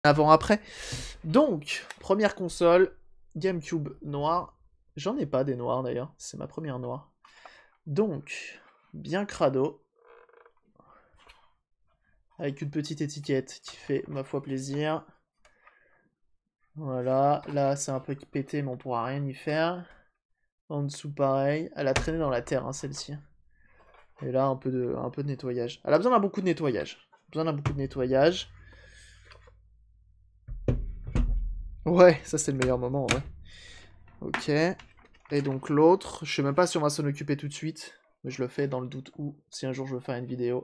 avant-après. Donc, première console, GameCube noir. J'en ai pas des noirs d'ailleurs, c'est ma première noire. Donc, bien crado. Avec une petite étiquette qui fait, ma foi, plaisir. Voilà, là c'est un peu pété, mais on pourra rien y faire. En dessous, pareil. Elle a traîné dans la terre, hein, celle-ci. Et là, un peu de nettoyage. Elle a besoin d'un beaucoup de nettoyage. Besoin d'un beaucoup de nettoyage. Ouais, ça c'est le meilleur moment, ouais. Ok. Et donc l'autre, je sais même pas si on va s'en occuper tout de suite. Mais je le fais dans le doute où, si un jour je veux faire une vidéo.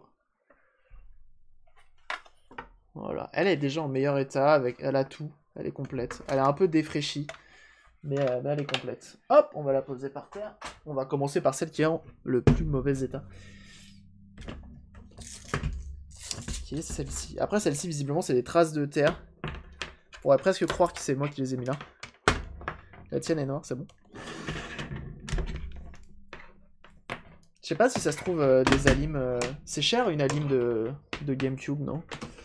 Voilà. Elle est déjà en meilleur état, avec, elle a tout. Elle est complète. Elle est un peu défraîchie. Mais elle est complète. Hop, on va la poser par terre. On va commencer par celle qui est en le plus mauvais état. Qui est celle-ci. Après, celle-ci, visiblement, c'est des traces de terre. On pourrait presque croire que c'est moi qui les ai mis là. La tienne est noire, c'est bon. Je sais pas si ça se trouve des alimes... C'est cher une alime de GameCube, non?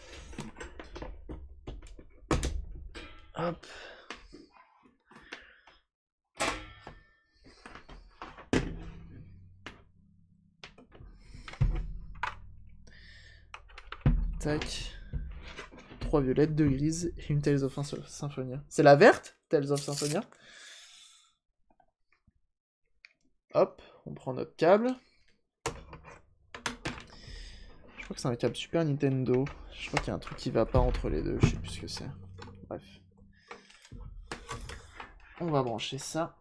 Hop. Tac. 3 violettes, 2 grises et une Tales of Symphonia. C'est la verte, Tales of Symphonia. Hop, on prend notre câble. Je crois que c'est un câble Super Nintendo. Je crois qu'il y a un truc qui va pas entre les deux, je sais plus ce que c'est. Bref. On va brancher ça.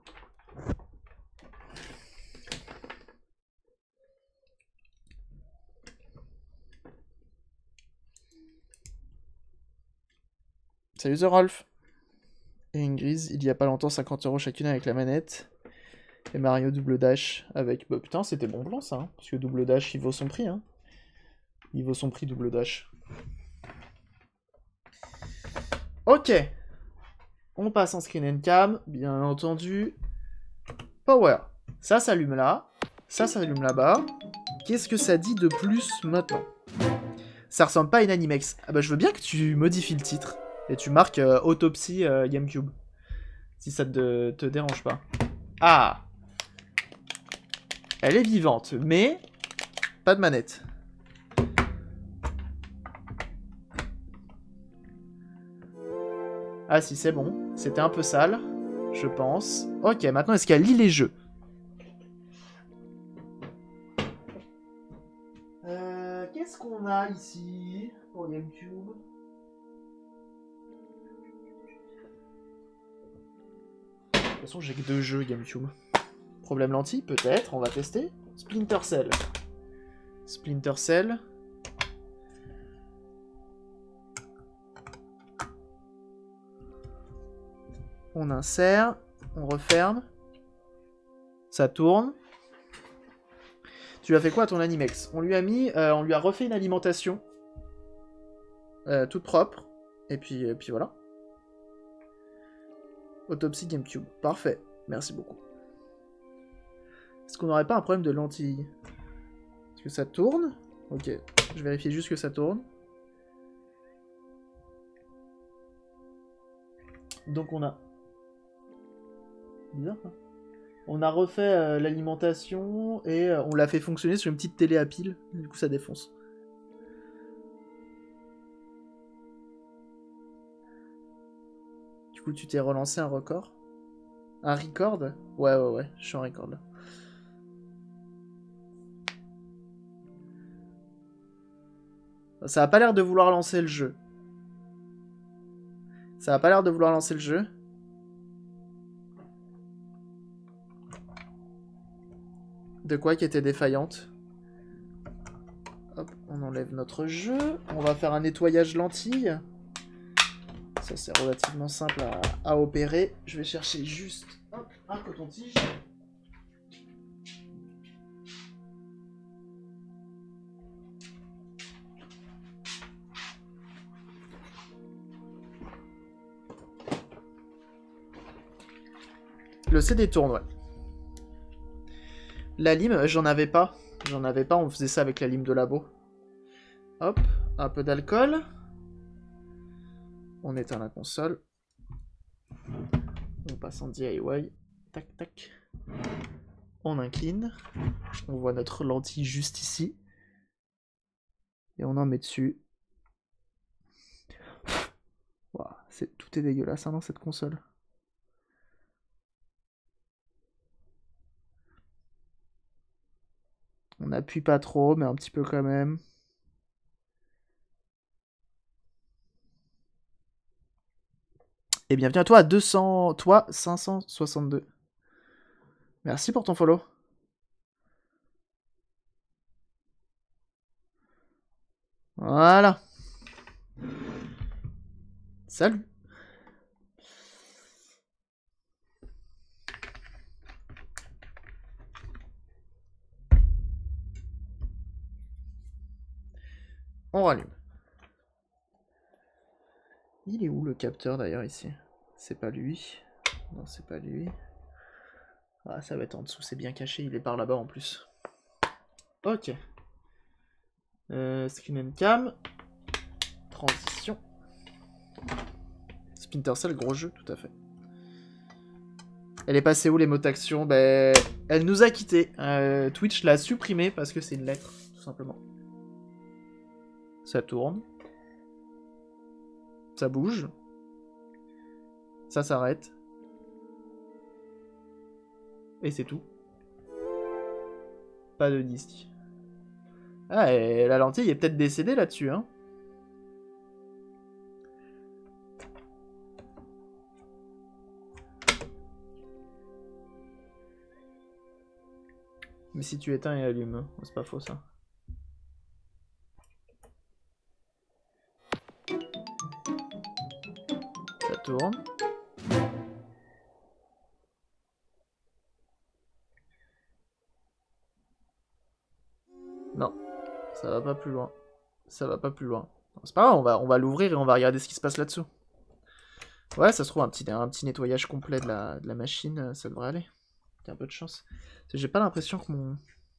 Salut The Rolf. Et une grise, il y a pas longtemps, 50 € chacune avec la manette. Et Mario double dash avec... Bah putain, c'était bon plan ça, hein, parce que double dash, il vaut son prix. Hein. Il vaut son prix, double dash. Ok. On passe en screen and cam, bien entendu. Power. Ça s'allume là. Ça s'allume là-bas. Qu'est-ce que ça dit de plus maintenant? Ça ressemble pas à une Animex. Ah bah je veux bien que tu modifies le titre. Et tu marques Autopsy GameCube. Si ça te dérange pas. Ah. Elle est vivante, mais pas de manette. Ah si, c'est bon. C'était un peu sale, je pense. Ok, maintenant, est-ce qu'elle lit les jeux? Qu'est-ce qu'on a ici pour GameCube? De toute façon, j'ai que 2 jeux GameCube. Problème lentille, peut-être, on va tester. Splinter Cell. Splinter Cell. On insère, on referme. Ça tourne. Tu lui as fait quoi à ton Animex? On lui a refait une alimentation. Toute propre. Et puis voilà. Autopsy GameCube. Parfait. Merci beaucoup. Est-ce qu'on n'aurait pas un problème de lentille? Est-ce que ça tourne? Ok. Je vérifie juste que ça tourne. Donc on a... Bizarre, hein. On a refait l'alimentation et on l'a fait fonctionner sur une petite télé à pile. Du coup, ça défonce. Du coup, tu t'es relancé un record? Un record? Ouais, je suis en record là. Ça a pas l'air de vouloir lancer le jeu. Ça a pas l'air de vouloir lancer le jeu. De quoi qui était défaillante. Hop, on enlève notre jeu. On va faire un nettoyage lentille. Ça, c'est relativement simple à opérer. Je vais chercher juste hop, un coton-tige. Le CD tourne, ouais. La lime, j'en avais pas. J'en avais pas, on faisait ça avec la lime de labo. Hop, un peu d'alcool. On éteint la console. On passe en DIY. Tac, tac. On incline. On voit notre lentille juste ici. Et on en met dessus. Wow, tout est dégueulasse hein, dans cette console. On n'appuie pas trop, mais un petit peu quand même. Et bienvenue à toi à 200... Toi, 562. Merci pour ton follow. Voilà. Salut. On rallume. Il est où le capteur d'ailleurs ici? C'est pas lui. Non, c'est pas lui. Ah, ça va être en dessous, c'est bien caché, il est par là-bas en plus. Ok. Screen and cam. Transition. Splinter Cell, gros jeu, tout à fait. Elle est passée où les mots d'action? Ben, elle nous a quittés. Twitch l'a supprimée parce que c'est une lettre, tout simplement. Ça tourne. Ça bouge. Ça s'arrête. Et c'est tout. Pas de disque. Ah, et la lentille est peut-être décédée là-dessus, hein. Mais si tu éteins et allumes, hein. C'est pas faux ça. Ça tourne. Non, ça va pas plus loin. Ça va pas plus loin. C'est pas grave, on va l'ouvrir et on va regarder ce qui se passe là-dessous. Ouais, ça se trouve un petit nettoyage complet de la machine, ça devrait aller. T'as un peu de chance. J'ai pas l'impression que mon...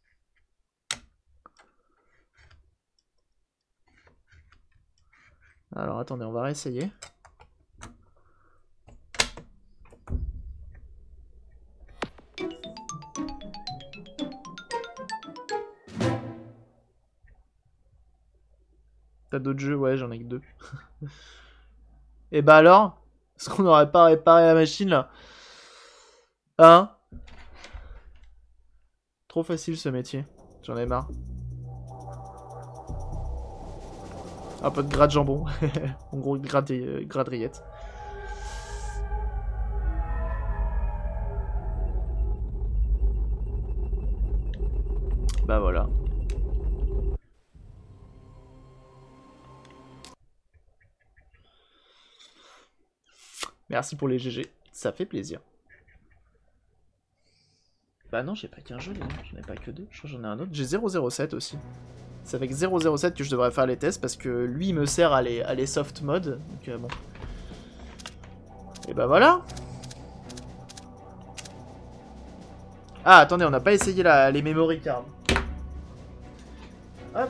Alors attendez, on va réessayer. T'as d'autres jeux? Ouais, j'en ai que 2. Et bah alors? Est-ce qu'on n'aurait pas réparé la machine là? Hein? Trop facile ce métier. J'en ai marre. Un peu de gras de jambon. En gros, gras de rillettes. Bah voilà. Merci pour les GG. Ça fait plaisir. Bah non, j'ai pas qu'un jeu, j'en ai pas que 2. Je crois que j'en ai un autre. J'ai 007 aussi. C'est avec 007 que je devrais faire les tests parce que lui il me sert à les soft mode. Donc bon. Et bah voilà. Ah attendez, on n'a pas essayé les memory cards. Hop.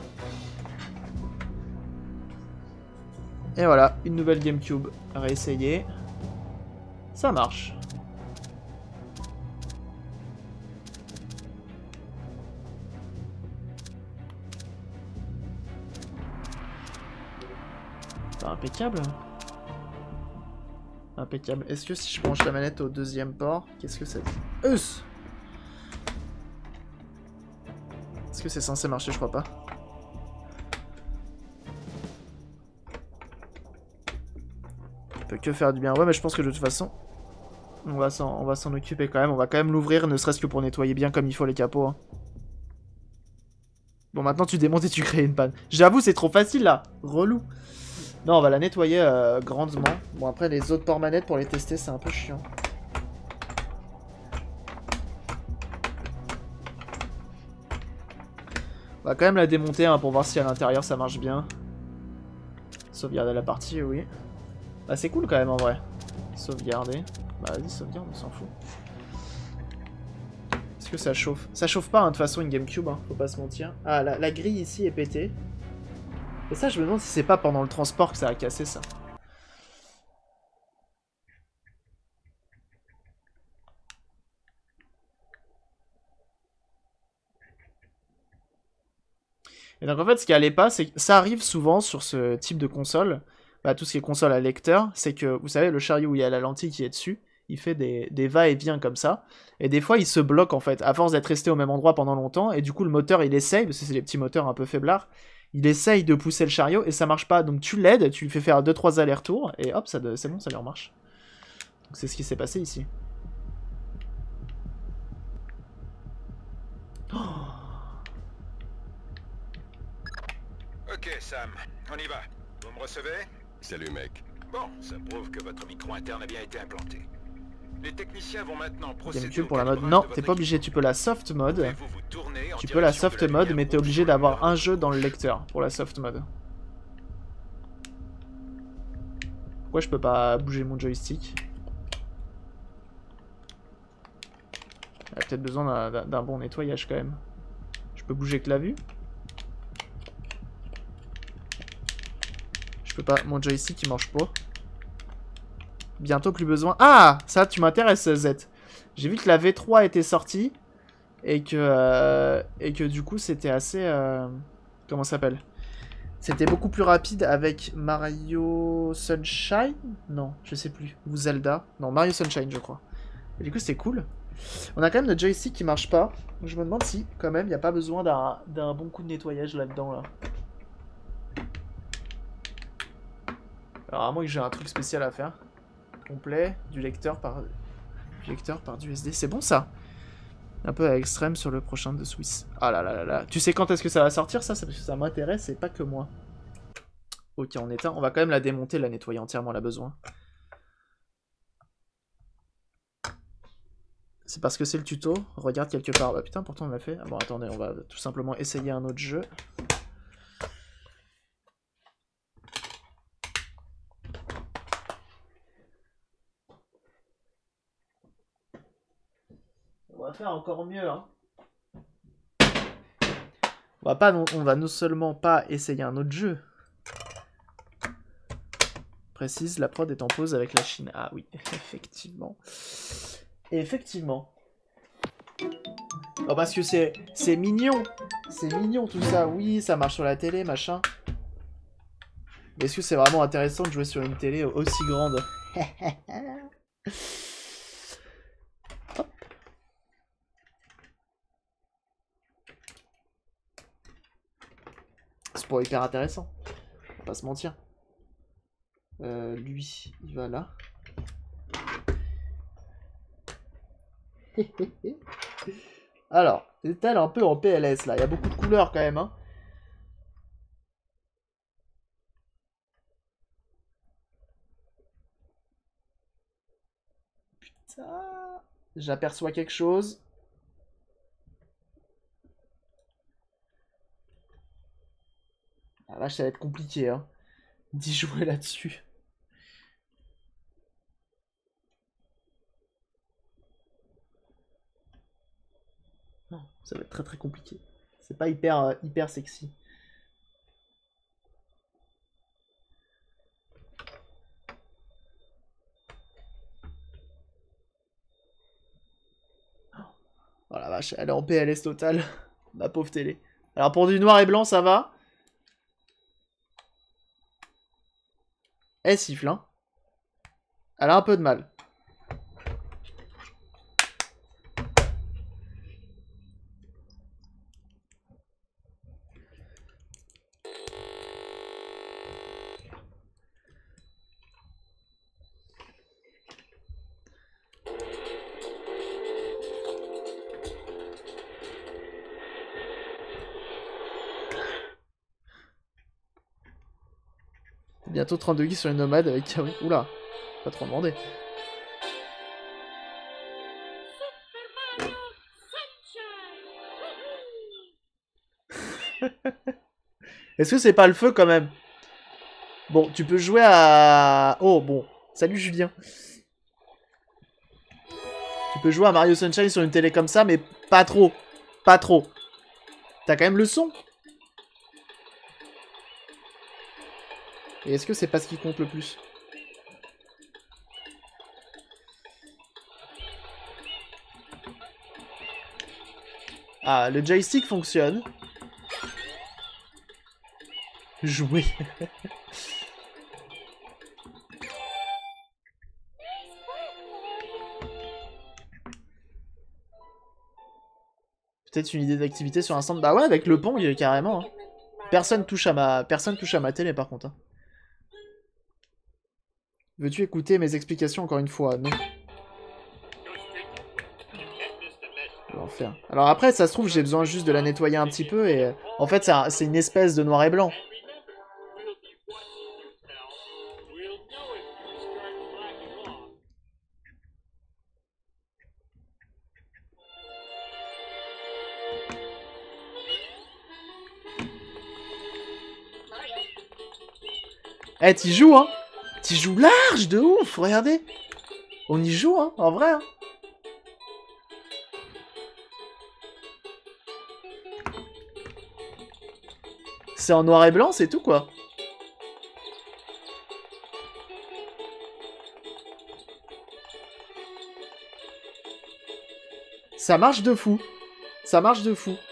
Et voilà, une nouvelle GameCube à réessayer. Ça marche. Impeccable. Impeccable. Est-ce que si je branche la manette au deuxième port, qu'est-ce que ça dit? Est-ce que c'est censé marcher? Je crois pas. Il peut que faire du bien. Ouais, mais je pense que de toute façon, on va s'en occuper quand même. On va quand même l'ouvrir, ne serait-ce que pour nettoyer bien comme il faut les capots. Hein. Bon, maintenant tu démontes et tu crées une panne. J'avoue, c'est trop facile là. Relou. Non, on va la nettoyer grandement. Bon, après, les autres ports manettes, pour les tester, c'est un peu chiant. On va quand même la démonter hein, pour voir si à l'intérieur ça marche bien. Sauvegarder la partie, oui. Bah, c'est cool quand même en vrai. Sauvegarder. Bah, vas-y, sauvegarde, on s'en fout. Est-ce que ça chauffe? Ça chauffe pas, hein, de toute façon, une GameCube, hein, faut pas se mentir. Ah, la grille ici est pétée. Et ça, je me demande si c'est pas pendant le transport que ça a cassé ça. Et donc en fait, ce qui allait pas, c'est que ça arrive souvent sur ce type de console, bah, tout ce qui est console à lecteur, c'est que, vous savez, le chariot où il y a la lentille qui est dessus, il fait des va-et-vient comme ça, et des fois il se bloque en fait, à force d'être resté au même endroit pendant longtemps, et du coup le moteur il essaye, parce que c'est des petits moteurs un peu faiblards, il essaye de pousser le chariot, et ça marche pas, donc tu l'aides, tu lui fais faire 2-3 allers-retours, et hop, c'est bon, ça lui remarche. Donc c'est ce qui s'est passé ici. Oh. Ok Sam, on y va. Vous me recevez? Salut mec. Bon, ça prouve que votre micro interne a bien été implanté. Les techniciens vont maintenant procéder GameCube au pour la mode. calibrage Non, de votre t'es pas obligé, tu peux la soft mode. Pouvez-vous vous tourner en Tu peux la direction de soft mode, lumière mais t'es rouge obligé sur le d'avoir numéro un de jeu dans le secours. lecteur pour la soft mode. Pourquoi je peux pas bouger mon joystick? Il a peut-être besoin d'un bon nettoyage quand même. Je peux bouger que la vue? Je peux pas, mon joystick il marche pas. Bientôt plus besoin. Ah, ça tu m'intéresses Z. J'ai vu que la V3 était sortie et que du coup c'était assez comment ça s'appelle? C'était beaucoup plus rapide avec Mario Sunshine? Non, je sais plus. Ou Zelda? Non, Mario Sunshine je crois. Et du coup c'était cool. On a quand même notre joystick qui marche pas. Donc je me demande si quand même il n'y a pas besoin d'un bon coup de nettoyage là-dedans là. Alors à moins que j'ai un truc spécial à faire. Complet, du lecteur par du SD. C'est bon ça? Un peu à l'extrême sur le prochain de Swiss. Ah là là là là. Tu sais quand est-ce que ça va sortir ça? C'est parce que ça m'intéresse et pas que moi. Ok, en état. On va quand même la démonter, la nettoyer entièrement, on a besoin. C'est parce que c'est le tuto. Regarde quelque part. Bah putain, pourtant on l'a fait. Ah bon, attendez, on va tout simplement essayer un autre jeu. On va faire encore mieux, hein. On va non seulement pas essayer un autre jeu. Précise, la prod est en pause avec la Chine. Ah oui, effectivement. Effectivement. Oh, parce que c'est mignon. C'est mignon tout ça. Oui, ça marche sur la télé, machin. Mais est-ce que c'est vraiment intéressant de jouer sur une télé aussi grande? Hop. C'est pas hyper intéressant. On va pas se mentir. Lui, il va là. Alors, c'est elle un peu en PLS là. Il y a beaucoup de couleurs quand même, hein. Putain. J'aperçois quelque chose. Ah vache, ça va être compliqué, hein, d'y jouer là-dessus. Non, ça va être très très compliqué. C'est pas hyper sexy. Oh la vache, elle est en PLS total. Ma pauvre télé. Alors pour du noir et blanc, ça va. Elle siffle, hein. Elle a un peu de mal. Bientôt 32 geeks sur les nomades avec Kawi. Oula, pas trop demandé. Est-ce que c'est pas le feu quand même? Bon, tu peux jouer à... Oh, bon. Salut Julien. Tu peux jouer à Mario Sunshine sur une télé comme ça, mais pas trop. Pas trop. T'as quand même le son. Et est-ce que c'est pas ce qui compte le plus? Ah, le joystick fonctionne. Jouer. Peut-être une idée d'activité sur un stand. Bah ouais, avec le Pong, carrément. Hein. Personne touche à ma télé, par contre. Hein. Veux-tu écouter mes explications encore une fois? Non. L'enfer. Alors après, ça se trouve, j'ai besoin juste de la nettoyer un petit peu et... En fait, c'est une espèce de noir et blanc. Eh, t'y joues, hein? T'y joues large de ouf, regardez. On y joue, hein, en vrai. Hein. C'est en noir et blanc, c'est tout, quoi. Ça marche de fou. Ça marche de fou.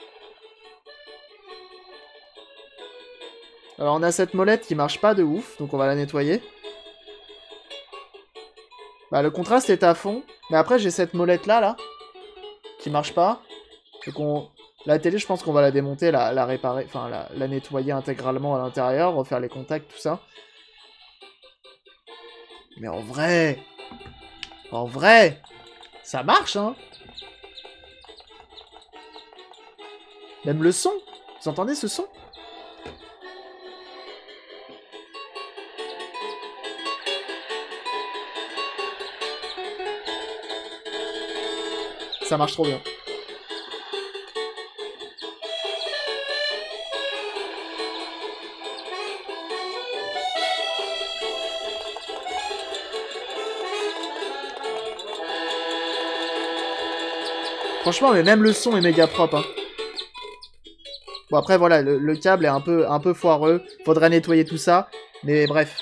Alors, on a cette molette qui marche pas de ouf, donc on va la nettoyer. Bah, le contraste est à fond. Mais après, j'ai cette molette-là, là, qui marche pas. Donc, la télé, je pense qu'on va la démonter, la réparer, enfin, la nettoyer intégralement à l'intérieur, refaire les contacts, tout ça. Mais en vrai, ça marche, hein. Même le son, vous entendez ce son? Ça marche trop bien. Franchement, mais même le son est méga propre. Hein. Bon, après, voilà, le câble est un peu foireux. Faudrait nettoyer tout ça. Mais bref.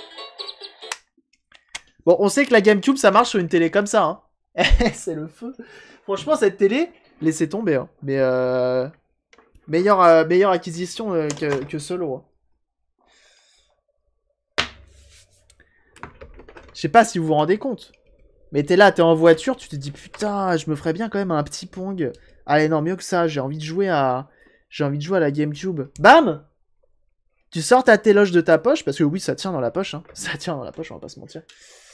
Bon, on sait que la GameCube, ça marche sur une télé comme ça. Hein. C'est le feu. Franchement, cette télé, laissez tomber. Hein. Mais meilleure acquisition que Solo. Hein. Je sais pas si vous vous rendez compte. Mais t'es là, t'es en voiture, tu te dis putain, je me ferais bien quand même un petit Pong. Allez, non, mieux que ça, j'ai envie de jouer à la GameCube. Bam! Tu sors ta téloche de ta poche, parce que oui, ça tient dans la poche. Hein. Ça tient dans la poche, on va pas se mentir.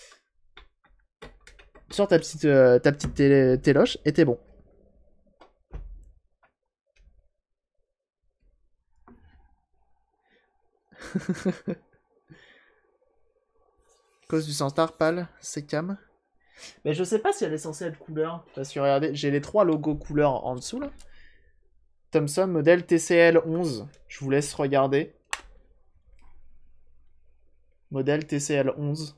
Tu sors ta petite téloche et t'es bon. Cause du Sanstar, pâle, c'est cam. Mais je sais pas si elle est censée être couleur. Parce que regardez, j'ai les 3 logos couleurs en dessous là. Thomson, modèle TCL 11. Je vous laisse regarder. Modèle TCL 11.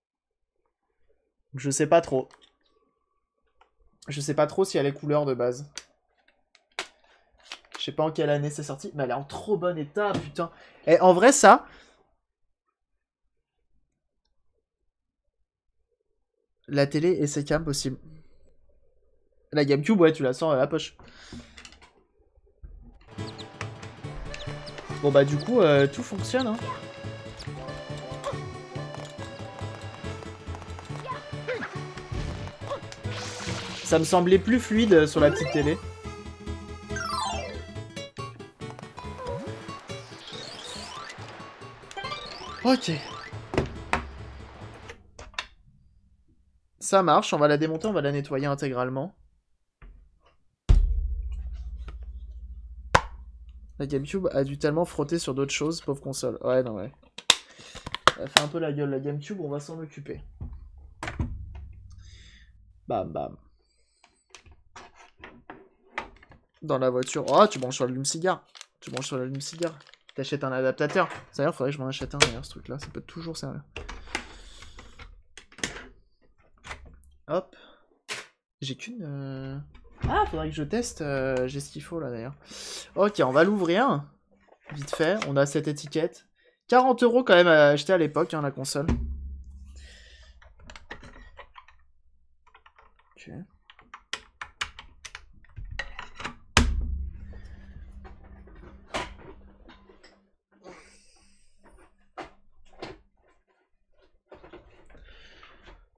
Je sais pas trop. Je sais pas trop si elle est couleur de base. Je sais pas en quelle année c'est sorti. Mais elle est en trop bon état, putain. Et en vrai, ça... La télé et ses cams possible. La GameCube, ouais, tu la sors à la poche. Bon bah du coup, tout fonctionne, hein. Ça me semblait plus fluide sur la petite télé. Ok. Ça marche, on va la démonter, on va la nettoyer intégralement. La GameCube a dû tellement frotter sur d'autres choses, pauvre console. Ouais, non, ouais. Elle fait un peu la gueule, la GameCube, on va s'en occuper. Bam, bam. Dans la voiture. Oh, tu branches sur l'allume-cigare. Tu branches sur l'allume-cigare. T'achètes un adaptateur. D'ailleurs, faudrait que je m'en achète un d'ailleurs, ce truc-là. Ça peut toujours servir. Hop. J'ai qu'une... Ah, faudrait que je teste. J'ai ce qu'il faut là d'ailleurs. Ok, on va l'ouvrir. Vite fait. On a cette étiquette. 40 € quand même à acheter à l'époque, hein, la console. Ok.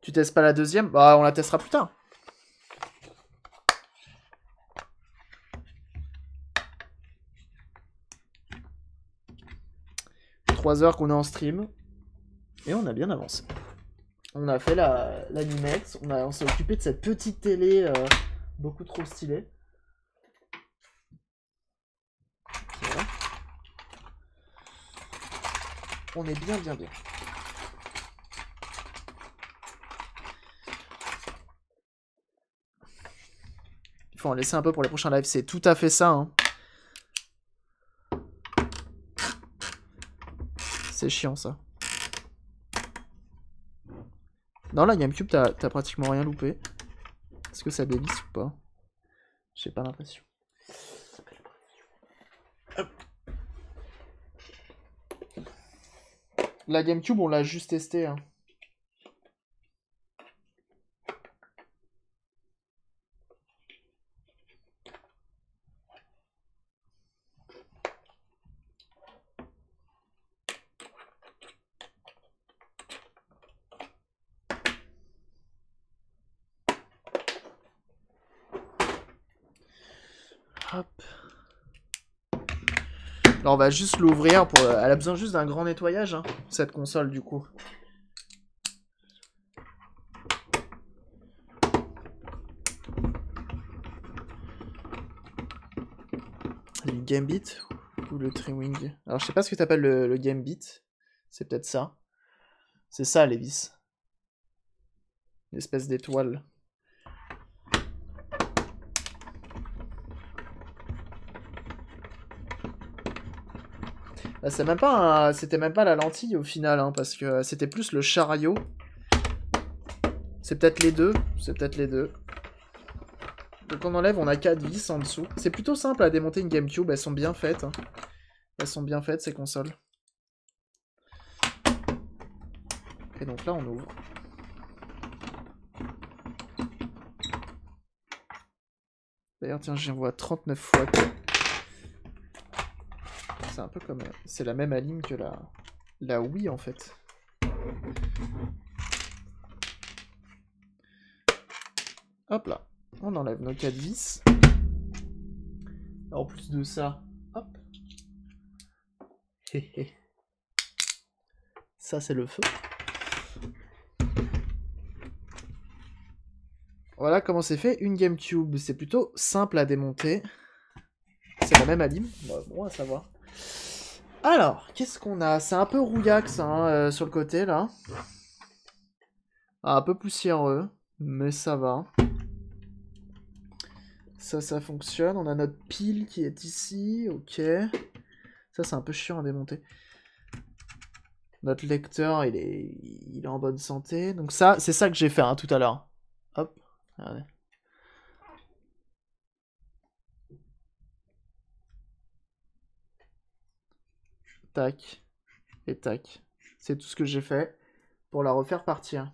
Tu testes pas la deuxième? Bah, on la testera plus tard. « 3 heures qu'on est en stream. Et on a bien avancé. On a fait la Nimex. On s'est occupé de cette petite télé beaucoup trop stylée. Voilà. On est bien. Il faut en laisser un peu pour les prochains lives. C'est tout à fait ça. Hein. C'est chiant ça. Dans la GameCube, t'as pratiquement rien loupé. Est-ce que ça dévisse ou pas? J'ai pas l'impression. La GameCube, on l'a juste testé. Hein. Hop. Alors on va juste l'ouvrir pour... Elle a besoin juste d'un grand nettoyage, hein, cette console du coup. Le Gambit ou le Triwing. Alors je sais pas ce que t'appelles le Gambit. C'est peut-être ça. C'est ça les vis. Une espèce d'étoile. Bah, c'était même pas la lentille au final, hein, parce que c'était plus le chariot. C'est peut-être les deux. Donc on enlève, on a 4 vis en dessous. C'est plutôt simple à démonter une GameCube, elles sont bien faites. Hein. Elles sont bien faites ces consoles. Et donc là on ouvre. D'ailleurs tiens, j'en vois 39 fois. C'est un peu comme... C'est la même alim que la Wii en fait. Hop là. On enlève nos 4 vis. En plus de ça, hop. Ça c'est le feu. Voilà comment c'est fait une GameCube. C'est plutôt simple à démonter. C'est la même alim. Bon à savoir. Alors, qu'est-ce qu'on a? C'est un peu rouillax hein, sur le côté, là. Un peu poussiéreux, mais ça va. Ça fonctionne. On a notre pile qui est ici, ok. Ça, c'est un peu chiant à démonter. Notre lecteur, il est en bonne santé. Donc ça, c'est ça que j'ai fait hein, tout à l'heure. Hop, regardez. Tac, et tac. C'est tout ce que j'ai fait pour la refaire partir.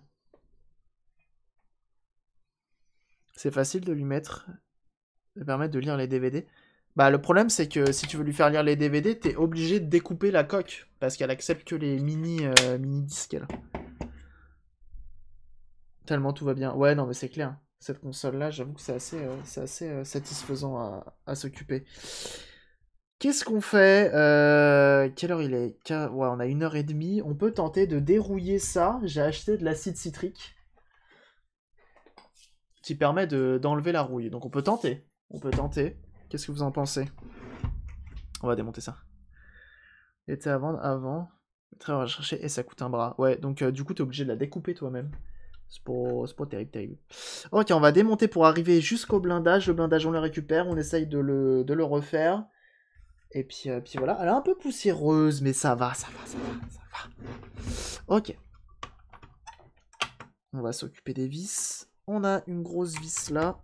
C'est facile de lui mettre, de permettre de lire les DVD. Bah le problème c'est que si tu veux lui faire lire les DVD, t'es obligé de découper la coque, parce qu'elle accepte que les mini disques là. Tellement tout va bien. Ouais non mais c'est clair. Cette console là, j'avoue que c'est assez satisfaisant à s'occuper. Qu'est-ce qu'on fait? Quelle heure il est? Ouais, on a 1h30. On peut tenter de dérouiller ça. J'ai acheté de l'acide citrique. Qui permet d'enlever la rouille. Donc on peut tenter. Qu'est-ce que vous en pensez? On va démonter ça. Était avant. Très à chercher et ça coûte un bras. Ouais, donc du coup t'es obligé de la découper toi-même. C'est pas terrible. Ok, on va démonter pour arriver jusqu'au blindage. Le blindage on le récupère, on essaye de le refaire. Et puis voilà, elle est un peu poussiéreuse, mais ça va. Ok. On va s'occuper des vis. On a une grosse vis là.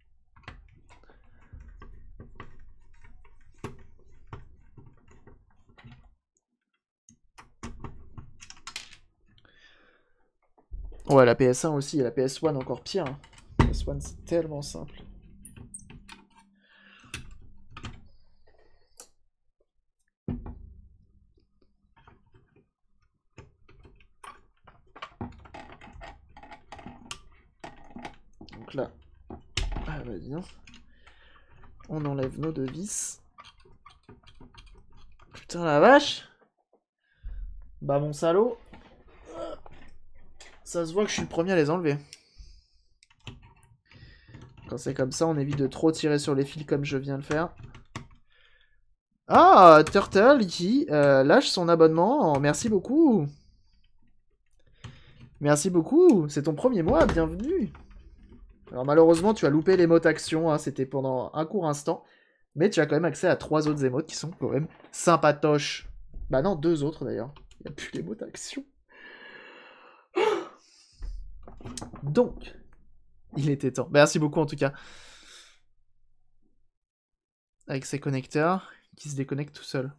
Ouais, la PS1 aussi, et la PS1 encore pire. Hein. PS1 c'est tellement simple. Donc là, ah bah bien. On enlève nos deux vis. Putain la vache. Bah mon salaud. Ça se voit que je suis le premier à les enlever. Quand c'est comme ça, on évite de trop tirer sur les fils comme je viens de le faire. Ah, Turtle qui lâche son abonnement. Merci beaucoup. Merci beaucoup. C'est ton premier mois, bienvenue. Alors malheureusement, tu as loupé l'émote action. Hein, c'était pendant un court instant. Mais tu as quand même accès à 3 autres émotes qui sont quand même sympatoches. Bah non, 2 autres d'ailleurs. Il n'y a plus l'émote action. Donc, il était temps. Merci beaucoup en tout cas. Avec ces connecteurs qui se déconnectent tout seuls.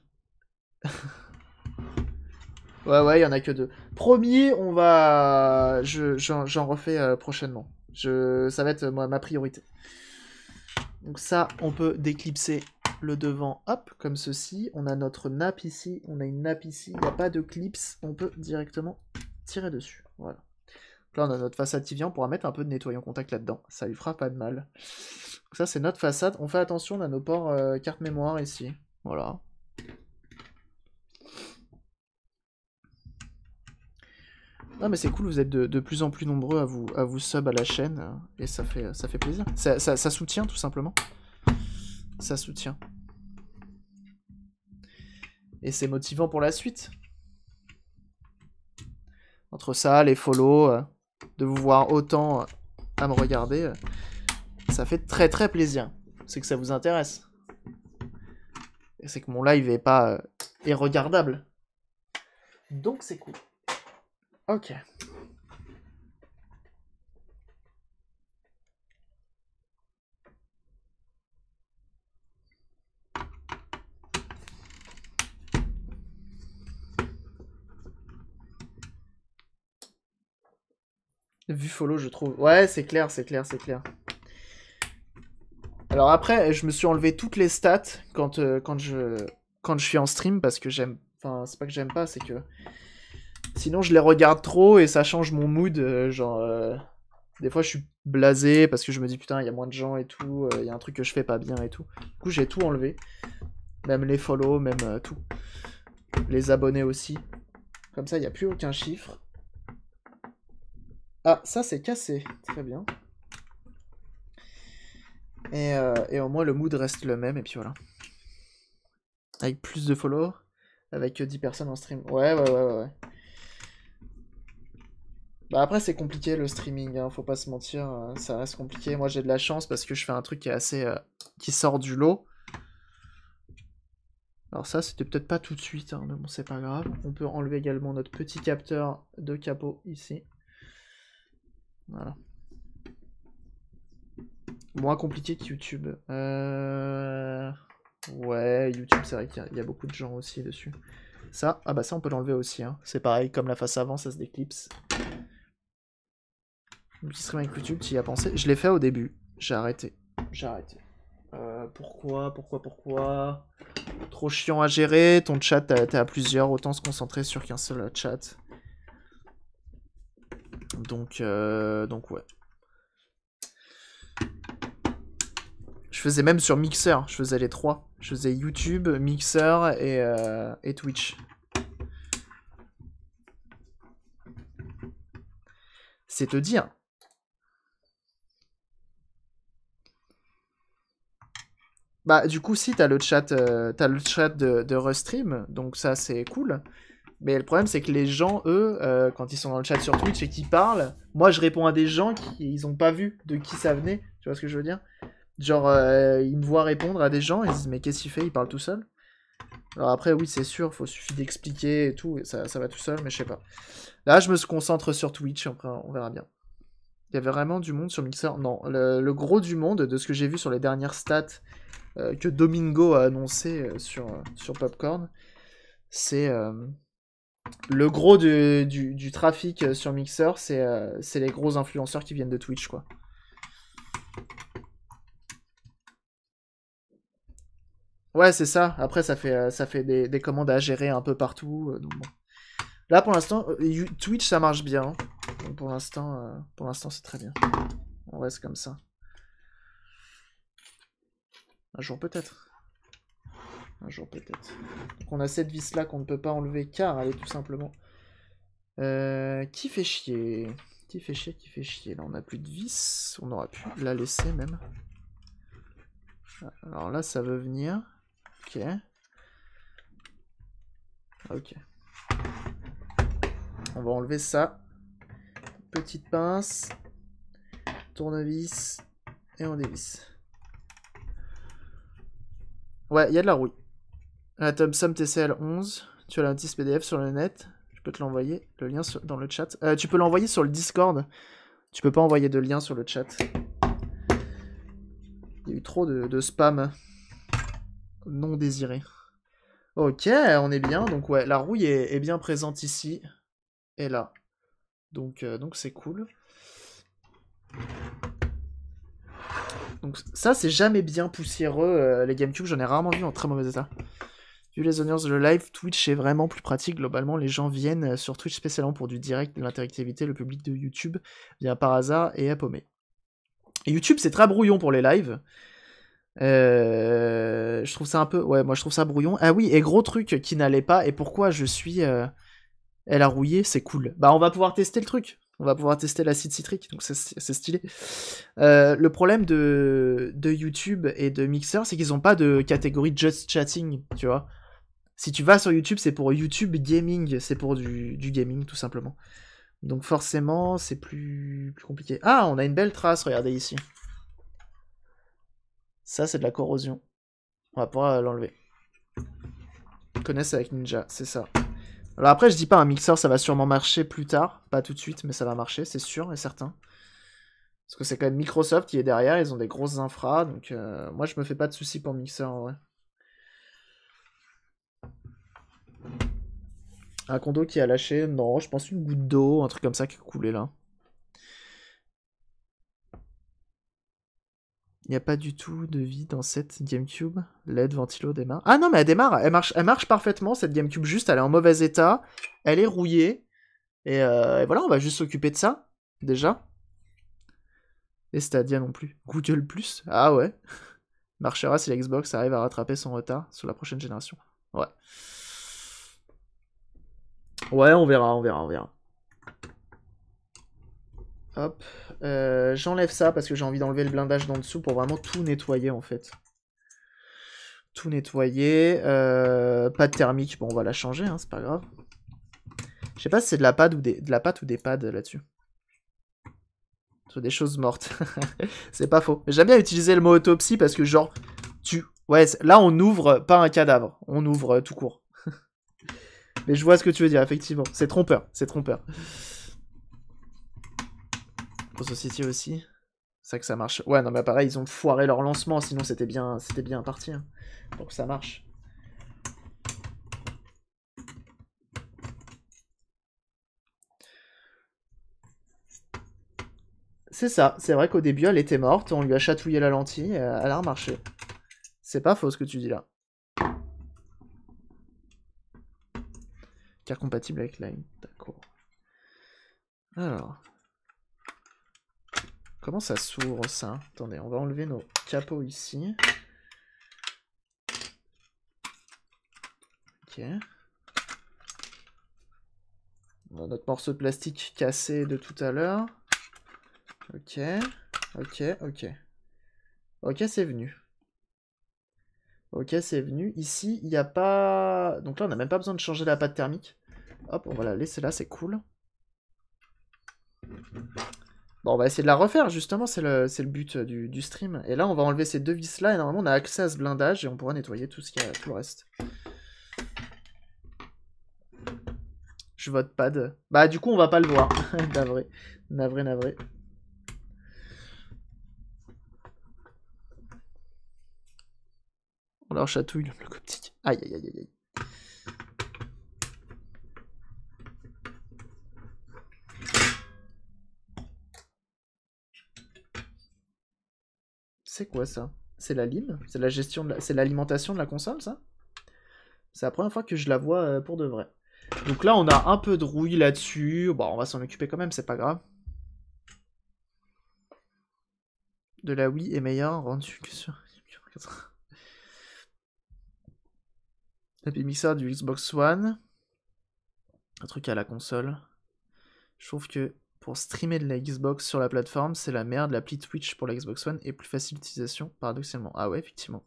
Ouais, il y en a que 2. Premier, on va... J'en refais prochainement. Ça va être ma priorité. Donc ça, on peut déclipser le devant, hop, comme ceci. On a notre nappe ici, on a une nappe ici. Il n'y a pas de clips, on peut directement tirer dessus. Voilà. Là, on a notre façade qui vient, on pourra mettre un peu de nettoyant contact là-dedans. Ça lui fera pas de mal. Donc ça, c'est notre façade. On fait attention, on a nos ports carte mémoire ici. Voilà. Non, mais c'est cool, vous êtes de plus en plus nombreux à vous sub à la chaîne. Et ça fait plaisir. Ça soutient, tout simplement. Ça soutient. Et c'est motivant pour la suite. Entre ça, les follow... de vous voir autant à me regarder, ça fait très très plaisir. C'est que ça vous intéresse. Et c'est que mon live est pas regardable. Donc c'est cool. Ok. Vu follow, je trouve. Ouais, c'est clair, c'est clair, c'est clair. Alors après, je me suis enlevé toutes les stats quand je suis en stream parce que j'aime... Enfin, c'est pas que j'aime pas, c'est que... Sinon, je les regarde trop et ça change mon mood. Des fois, je suis blasé parce que je me dis, putain, il y a moins de gens et tout. Il y a un truc que je fais pas bien et tout. Du coup, j'ai tout enlevé. Même les follow, même tout. Les abonnés aussi. Comme ça, il n'y a plus aucun chiffre. Ah, ça, c'est cassé. Très bien. Et au moins, le mood reste le même. Et puis voilà. Avec plus de follow. Avec 10 personnes en stream. Ouais. Bah après c'est compliqué le streaming, hein, faut pas se mentir, ça reste compliqué. Moi j'ai de la chance parce que je fais un truc qui est assez... qui sort du lot. Alors ça c'était peut-être pas tout de suite, hein, mais bon c'est pas grave. On peut enlever également notre petit capteur de capot ici. Voilà. Moins compliqué que YouTube. Ouais, YouTube c'est vrai qu'il y a beaucoup de gens aussi dessus. Ça, ah bah ça on peut l'enlever aussi, hein. C'est pareil, comme la face avant, ça se déclipse. Le petit stream avec YouTube, tu y as pensé? Je l'ai fait au début. J'ai arrêté. Pourquoi? Trop chiant à gérer. Ton chat, t'es à plusieurs. Autant se concentrer sur qu'un seul chat. Donc ouais. Je faisais même sur Mixer. Je faisais les 3. Je faisais YouTube, Mixer et Twitch. C'est te dire. Bah du coup si t'as le chat de Restream, donc ça c'est cool. Mais le problème c'est que les gens eux, quand ils sont dans le chat sur Twitch et qu'ils parlent, moi je réponds à des gens qui ils ont pas vu de qui ça venait, tu vois ce que je veux dire? Genre ils me voient répondre à des gens, ils se disent mais qu'est-ce qu'il fait? Il parle tout seul. Alors après oui c'est sûr, suffit d'expliquer et tout, et ça va tout seul, mais je sais pas. Là je me concentre sur Twitch, après on verra bien. Il y avait vraiment du monde sur Mixer? Non, le gros du monde, de ce que j'ai vu sur les dernières stats que Domingo a annoncé sur Popcorn, c'est le gros du trafic sur Mixer, c'est les gros influenceurs qui viennent de Twitch, quoi. Ouais, c'est ça. Après, ça fait des commandes à gérer un peu partout. Donc bon. Là, pour l'instant, Twitch, ça marche bien. Donc pour l'instant, c'est très bien. On reste comme ça. Un jour peut-être. Un jour peut-être. Donc on a cette vis là qu'on ne peut pas enlever car elle est tout simplement... qui fait chier? Qui fait chier? Qui fait chier? Là on n'a plus de vis. On aurait pu la laisser même. Alors là ça veut venir. Ok. Ok. On va enlever ça. Petite pince. Tournevis. Et on dévisse. Ouais, il y a de la rouille. La Thomson TCL 11. Tu as l'indice PDF sur le net. Je peux te l'envoyer. Le lien dans le chat. Tu peux l'envoyer sur le Discord. Tu peux pas envoyer de lien sur le chat. Il y a eu trop de spam non désiré. Ok, on est bien. Donc ouais, la rouille est bien présente ici. Et là. Donc c'est cool. Donc ça, c'est jamais bien poussiéreux, les GameCube. J'en ai rarement vu en très mauvais état. Vu les honneurs, le live, Twitch est vraiment plus pratique. Globalement, les gens viennent sur Twitch spécialement pour du direct, de l'interactivité. Le public de YouTube vient par hasard et est paumé. Et YouTube, c'est très brouillon pour les lives. Je trouve ça un peu... Ouais, moi, je trouve ça brouillon. Ah oui, et gros truc qui n'allait pas. Et pourquoi je suis... Elle a rouillé, c'est cool. Bah, on va pouvoir tester le truc. On va pouvoir tester l'acide citrique, donc c'est stylé. Le problème de YouTube et de Mixer, c'est qu'ils n'ont pas de catégorie Just Chatting, tu vois. Si tu vas sur YouTube, c'est pour YouTube Gaming, c'est pour du gaming, tout simplement. Donc forcément, c'est plus compliqué. Ah, on a une belle trace, regardez ici. Ça, c'est de la corrosion. On va pouvoir l'enlever. Connaissent avec Ninja, c'est ça. Alors après, je dis pas un mixeur, ça va sûrement marcher plus tard. Pas tout de suite, mais ça va marcher, c'est sûr et certain. Parce que c'est quand même Microsoft qui est derrière, ils ont des grosses infras, donc moi je me fais pas de soucis pour mixeur en vrai. Un condo qui a lâché, non, je pense une goutte d'eau, un truc comme ça qui a coulé là. Il n'y a pas du tout de vie dans cette GameCube. LED, ventilo, démarre. Ah non, mais elle démarre, elle marche parfaitement, cette GameCube, juste, elle est en mauvais état, elle est rouillée, et voilà, on va juste s'occuper de ça, déjà. Et Stadia non plus. Google Plus, ah ouais. Marchera si la Xbox arrive à rattraper son retard sur la prochaine génération. Ouais. Ouais, on verra. Hop. J'enlève ça parce que j'ai envie d'enlever le blindage d'en dessous pour vraiment tout nettoyer en fait. Tout nettoyer. Pâte thermique, bon on va la changer, hein, c'est pas grave. Je sais pas si c'est de la pâte ou des pads là-dessus. Sur des choses mortes. C'est pas faux. J'aime bien utiliser le mot autopsie parce que genre, ouais, là on ouvre pas un cadavre, on ouvre tout court. Mais je vois ce que tu veux dire, effectivement. C'est trompeur, c'est trompeur. Pour Society aussi. C'est ça que ça marche. Ouais, non, mais pareil, ils ont foiré leur lancement, sinon c'était bien parti. Hein. Donc ça marche. C'est ça, c'est vrai qu'au début, elle était morte, on lui a chatouillé la lentille, elle a remarché. C'est pas faux ce que tu dis là. Car compatible avec Line, d'accord. Alors... Comment ça s'ouvre ça? Attendez, on va enlever nos capots ici. Ok. On a notre morceau de plastique cassé de tout à l'heure. Ok. Ok, c'est venu. Ok, c'est venu. Ici, il n'y a pas... Donc là, on n'a même pas besoin de changer la pâte thermique. Hop, on va la laisser là, c'est cool. Bon, on va essayer de la refaire, justement, c'est le but du stream. Et là, on va enlever ces deux vis-là, et normalement, on a accès à ce blindage, et on pourra nettoyer tout le reste. Je vote pad. Bah, du coup, on va pas le voir. Navré. On leur chatouille le bloc optique. Aïe. C'est quoi ça? C'est la lime? C'est la gestion de c'est l'alimentation de la console, ça? C'est la première fois que je la vois pour de vrai. Donc là, on a un peu de rouille là-dessus. Bon, on va s'en occuper quand même, c'est pas grave. de la Wii est meilleur rendu que sur... L'Happy Mixer du Xbox One. Un truc à la console. Je trouve que pour streamer de la Xbox sur la plateforme, c'est la merde. L'appli Twitch pour la Xbox One est plus facile d'utilisation, paradoxalement. Ah ouais, effectivement.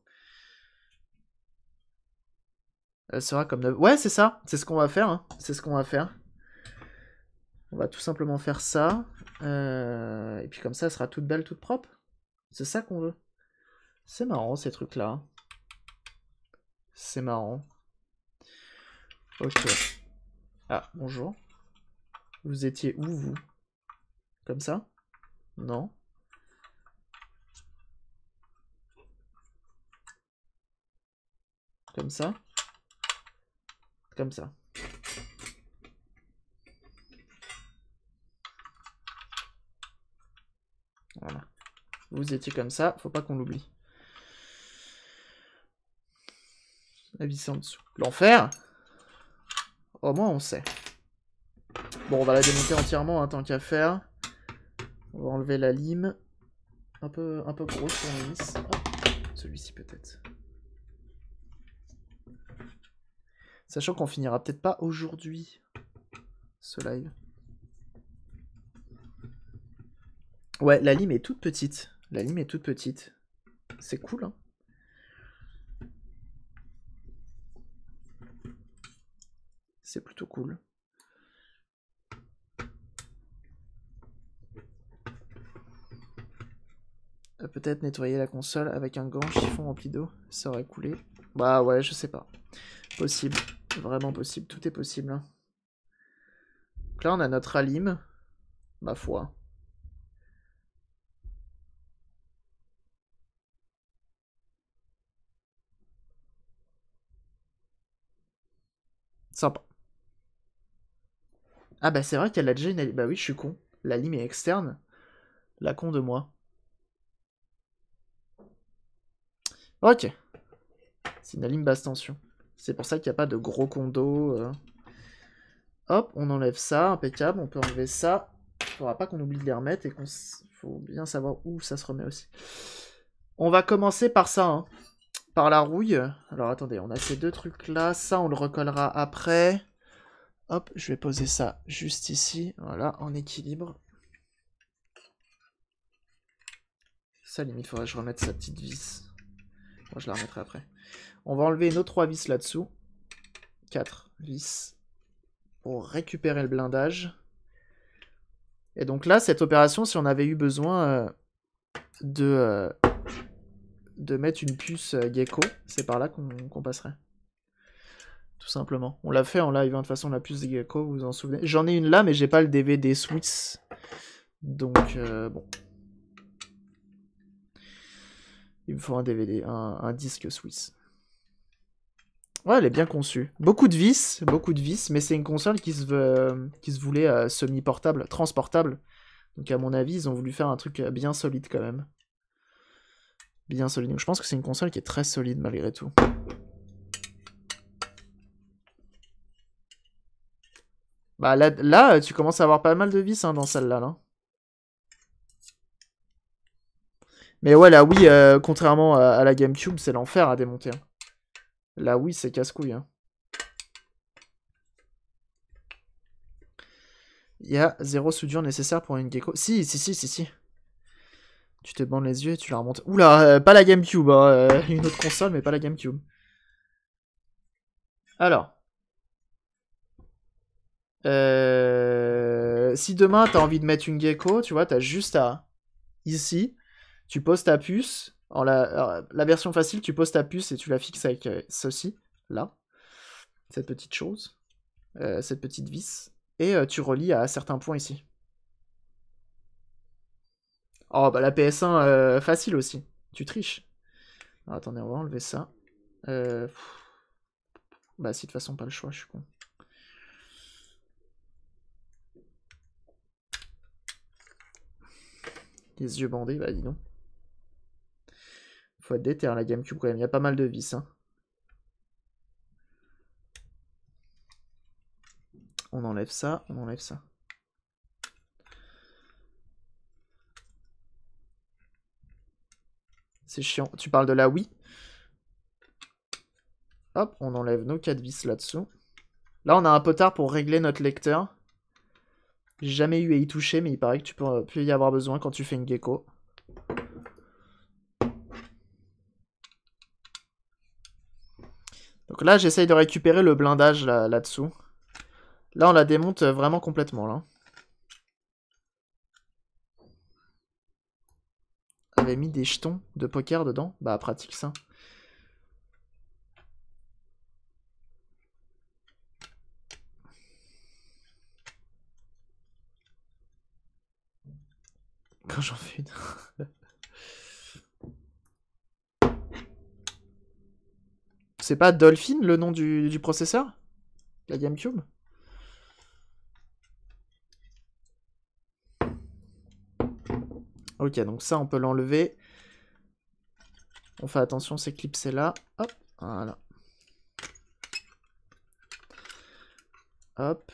Elle sera comme neuve. Ouais, c'est ça. C'est ce qu'on va faire. Hein. C'est ce qu'on va faire. On va tout simplement faire ça. Et puis comme ça, elle sera toute belle, toute propre. C'est ça qu'on veut. C'est marrant, ces trucs-là. C'est marrant. Ok. Ah, bonjour. Vous étiez où, vous? Comme ça? Non. Comme ça? Comme ça. Voilà. Vous étiez comme ça, faut pas qu'on l'oublie. La vis en dessous. L'enfer! Au moins on sait. Bon, on va la démonter entièrement, hein, tant qu'à faire. On va enlever la lime. Un peu grosse sur les vis. Celui-ci peut-être. Sachant qu'on finira peut-être pas aujourd'hui ce live. Ouais, la lime est toute petite. La lime est toute petite. C'est cool, hein. C'est plutôt cool. Peut-être nettoyer la console avec un gant chiffon rempli d'eau. Ça aurait coulé. Bah ouais, je sais pas. Possible. Vraiment possible. Tout est possible. Hein. Donc là, on a notre alime. Ma foi. Sympa. Ah bah c'est vrai qu'elle a déjà une... Bah oui, je suis con. La lime est externe. La con de moi. Ok. C'est une lime basse tension. C'est pour ça qu'il n'y a pas de gros condo. Hop, on enlève ça. Impeccable. On peut enlever ça. Il ne faudra pas qu'on oublie de les remettre et qu'on... faut bien savoir où ça se remet aussi. On va commencer par ça, hein. Par la rouille. Alors attendez, on a ces deux trucs là. Ça, on le recollera après. Hop, je vais poser ça juste ici. Voilà, en équilibre. Ça, limite, il faudrait que je remette sa petite vis. Moi, je la remettrai après. On va enlever nos 3 vis là-dessous. 4 vis. Pour récupérer le blindage. Et donc là, cette opération, si on avait eu besoin de mettre une puce gecko, c'est par là qu'on passerait. Tout simplement. On l'a fait en live, hein, de toute façon, la puce gecko, vous vous en souvenez. J'en ai une là, mais j'ai pas le DVD Swiss. Donc, bon. Il me faut un DVD, un disque Swiss. Ouais, elle est bien conçue. Beaucoup de vis, mais c'est une console qui se voulait semi-portable, transportable. Donc à mon avis, ils ont voulu faire un truc bien solide quand même. Bien solide. Donc je pense que c'est une console qui est très solide malgré tout. Bah là tu commences à avoir pas mal de vis hein, dans celle-là. Là. Mais ouais, la Wii, contrairement à la GameCube, c'est l'enfer à démonter. Hein. La Wii, c'est casse-couille. Hein. Il y a 0 soudure nécessaire pour une gecko. Si. Tu te bandes les yeux et tu la remontes. Oula, pas la GameCube. Hein, une autre console, mais pas la GameCube. Alors. Si demain, t'as envie de mettre une gecko, tu vois, t'as juste à... Ici, tu poses ta puce. La version facile, tu poses ta puce et tu la fixes avec ceci. Là. Cette petite chose. Cette petite vis. Et tu relis à certains points ici. Oh, bah la PS1, facile aussi. Tu triches. Alors, attendez, on va enlever ça. Bah si, de toute façon, pas le choix, je suis con. Les yeux bandés, bah dis donc. Faut être déter, la GameCube, quand même. Il y a pas mal de vis, hein. On enlève ça, on enlève ça. C'est chiant. Tu parles de la Wii. Hop, on enlève nos 4 vis là-dessous. Là, on a un potard pour régler notre lecteur. J'ai jamais eu à y toucher, mais il paraît que tu peux y avoir besoin quand tu fais une gecko. Donc là, j'essaye de récupérer le blindage là-dessous. Là, on la démonte vraiment complètement, là. On avait mis des jetons de poker dedans. Bah, pratique, ça. Quand j'en fais une. C'est pas Dolphin le nom du processeur? La GameCube? Ok, donc ça on peut l'enlever. On fait attention, c'est clipsé là. Hop, voilà. Hop.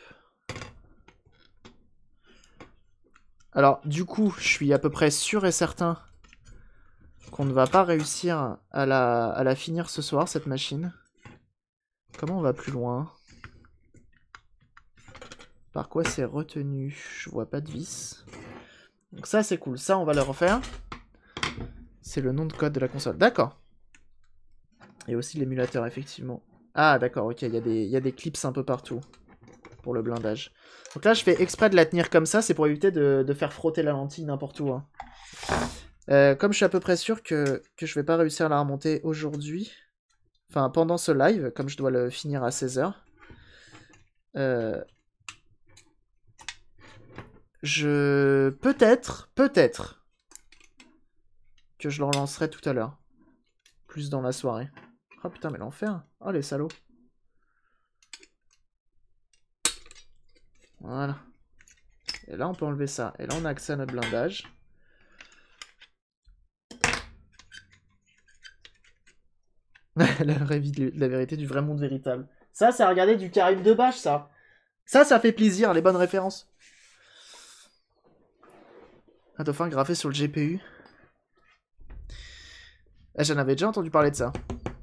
Alors, du coup, je suis à peu près sûr et certain qu'on ne va pas réussir à la finir ce soir, cette machine. Comment on va plus loin? Par quoi c'est retenu? Je vois pas de vis. Donc ça, c'est cool. Ça, on va le refaire. C'est le nom de code de la console. D'accord. Et aussi l'émulateur, effectivement. Ah, d'accord, ok. Il y a des clips un peu partout pour le blindage. Donc là, je fais exprès de la tenir comme ça. C'est pour éviter de faire frotter la lentille n'importe où. Hein. Comme je suis à peu près sûr que je vais pas réussir à la remonter aujourd'hui. Enfin, pendant ce live, comme je dois le finir à 16h. Peut-être que je le relancerai tout à l'heure. Plus dans la soirée. Oh putain, mais l'enfer. Oh les salauds. Voilà. Et là, on peut enlever ça. Et là, on a accès à notre blindage. la vérité du vrai monde véritable. Ça, c'est à regarder du Karim Debache, ça. Ça fait plaisir, les bonnes références. Un dauphin gravé sur le GPU. J'en avais déjà entendu parler de ça.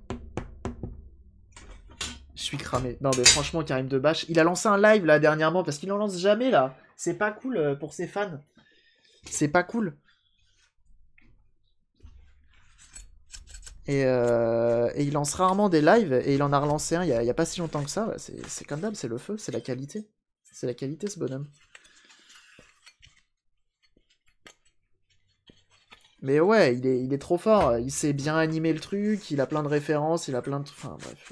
Je suis cramé. Non mais franchement, Karim Debache, il a lancé un live là dernièrement parce qu'il en lance jamais là. C'est pas cool pour ses fans. C'est pas cool. Et il lance rarement des lives et il en a relancé un il y a pas si longtemps que ça. Bah, c'est comme d'hab, c'est le feu, c'est la qualité. C'est la qualité ce bonhomme. Mais ouais, il est trop fort. Il sait bien animer le truc, il a plein de références, il a plein de... Enfin bref.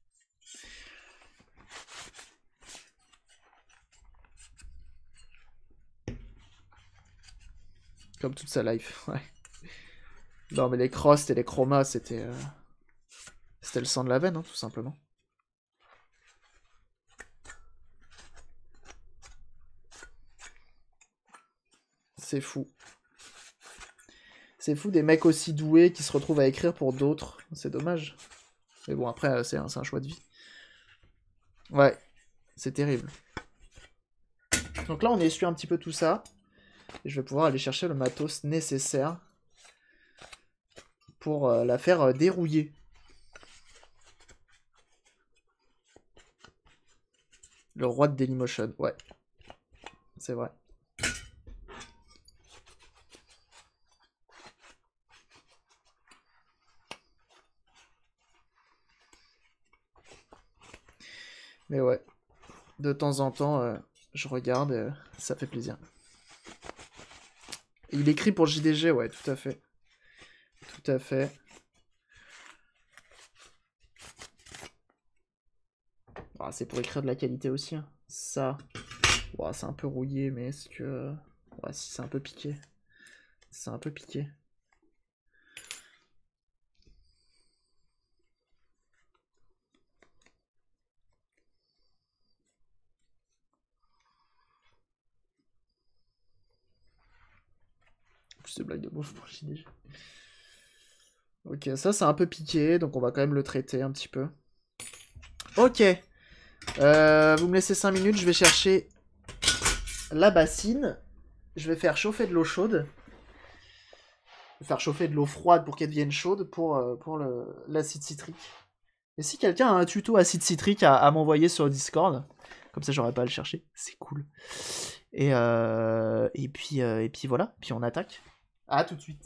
Comme toute sa life, ouais. Non mais les crosses et les chromas, c'était... C'était le sang de la veine, hein, tout simplement. C'est fou. C'est fou des mecs aussi doués qui se retrouvent à écrire pour d'autres. C'est dommage. Mais bon, après, c'est un choix de vie. Ouais, c'est terrible. Donc là, on essuie un petit peu tout ça. Et je vais pouvoir aller chercher le matos nécessaire pour la faire dérouiller. Le roi de Dailymotion, ouais. C'est vrai. Mais ouais, de temps en temps, je regarde, ça fait plaisir. Et il écrit pour JDG, ouais, tout à fait. Tout à fait. Ah, c'est pour écrire de la qualité aussi. Hein. Ça, ouais, c'est un peu rouillé, mais est-ce que... Ouais, si, c'est un peu piqué. C'est un peu piqué. Plus de blagues de bouffe pour JDG. Ok, ça c'est un peu piqué, donc on va quand même le traiter un petit peu. Ok. Vous me laissez 5 minutes, je vais chercher la bassine. Je vais faire chauffer de l'eau chaude. faire chauffer de l'eau froide pour qu'elle devienne chaude pour l'acide citrique. Et si quelqu'un a un tuto acide citrique à m'envoyer sur Discord, comme ça j'aurais pas à le chercher, c'est cool. Et puis voilà, puis on attaque. À tout de suite.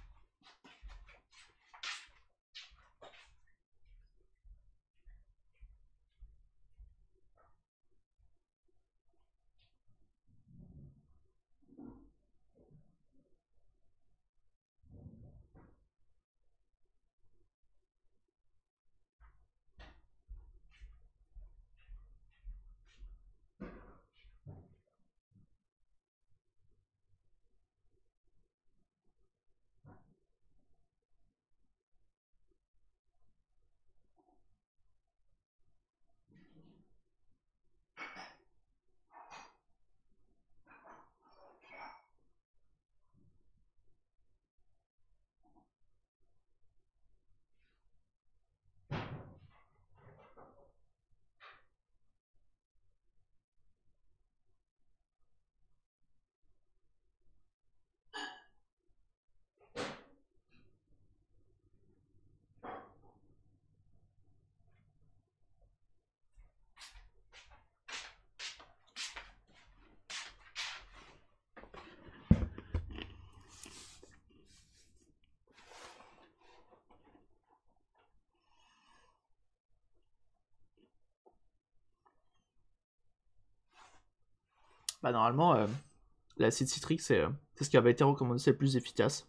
Bah normalement, l'acide citrique, c'est ce qui avait été recommandé, c'est le plus efficace.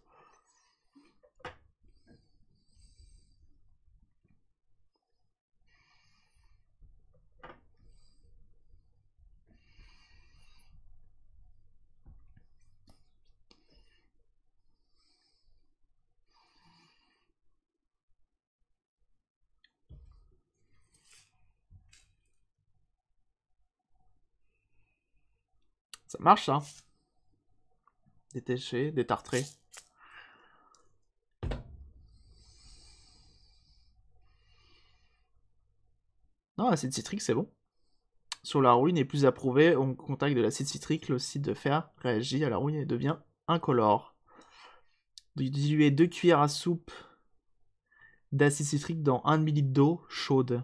Ça marche, ça. Détaché, détartré. Non, l'acide citrique, c'est bon. Sur la rouille n'est plus approuvé, au contact de l'acide citrique, l'oxyde de fer réagit à la rouille et devient incolore. Diluer 2 cuillères à soupe d'acide citrique dans 1 ml d'eau chaude.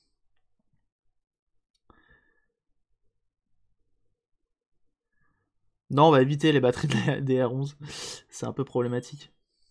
Non, on va éviter les batteries des R11. C'est un peu problématique.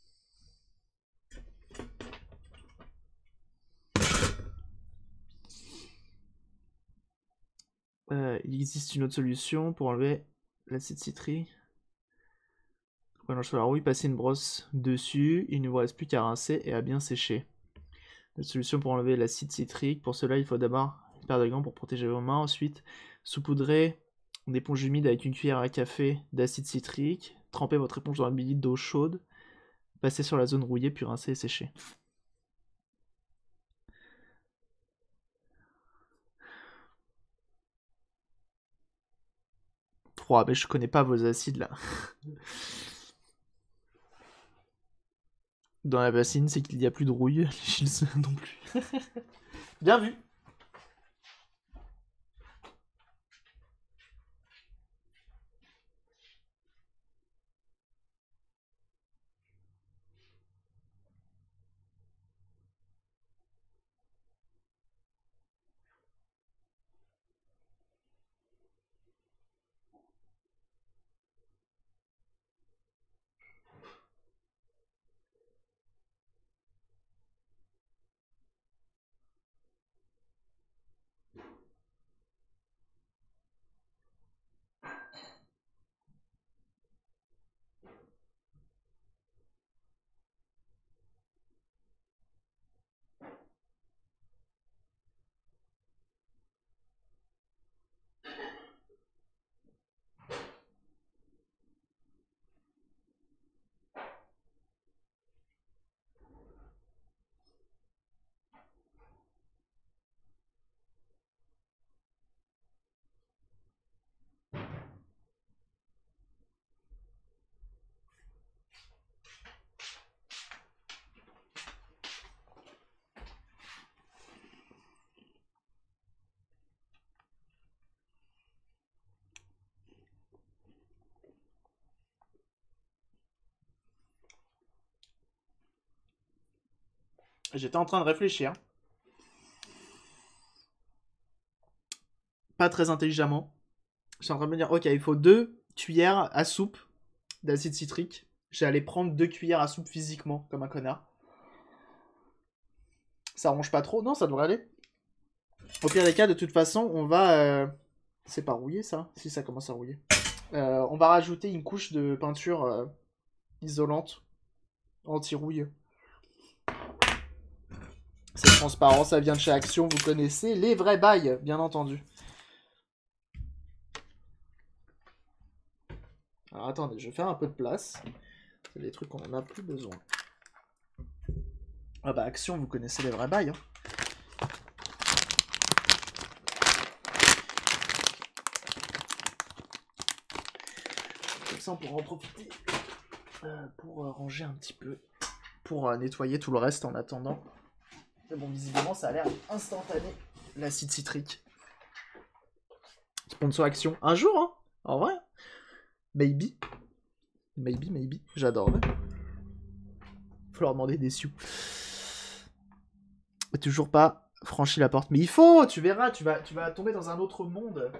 Il existe une autre solution pour enlever l'acide citrique. Mélange sur la rouille, passer une brosse dessus. Il ne vous reste plus qu'à rincer et à bien sécher. La solution pour enlever l'acide citrique. Pour cela, il faut d'abord une paire de gants pour protéger vos mains. Ensuite, saupoudrer une éponge humide avec une cuillère à café d'acide citrique. Trempez votre éponge dans un millilitre d'eau chaude. Passez sur la zone rouillée, puis rincez et sécher. Oh, mais je connais pas vos acides là. Dans la bassine, c'est qu'il n'y a plus de rouille. Les Shields non plus. Bien vu. J'étais en train de réfléchir. Pas très intelligemment. J'étais en train de me dire, ok, il faut 2 cuillères à soupe d'acide citrique. J'allais prendre 2 cuillères à soupe physiquement, comme un connard. Ça ronge pas trop? Non, ça devrait aller. Au pire des cas, de toute façon, on va... C'est pas rouillé, ça? Si, ça commence à rouiller. On va rajouter une couche de peinture isolante, anti-rouille. C'est transparent, ça vient de chez Action, vous connaissez les vrais bails, bien entendu. Alors attendez, je vais faire un peu de place. C'est des trucs qu'on en a plus besoin. Ah bah Action, vous connaissez les vrais bails. Hein. Comme ça, on pourra en profiter pour ranger un petit peu, pour nettoyer tout le reste en attendant. Mais bon, visiblement, ça a l'air instantané, l'acide citrique. Sponsor Action. Un jour, hein, en vrai. Maybe. Maybe. J'adorerais. Faut leur demander des sioux. Toujours pas franchi la porte. Mais il faut, tu verras, tu vas tomber dans un autre monde.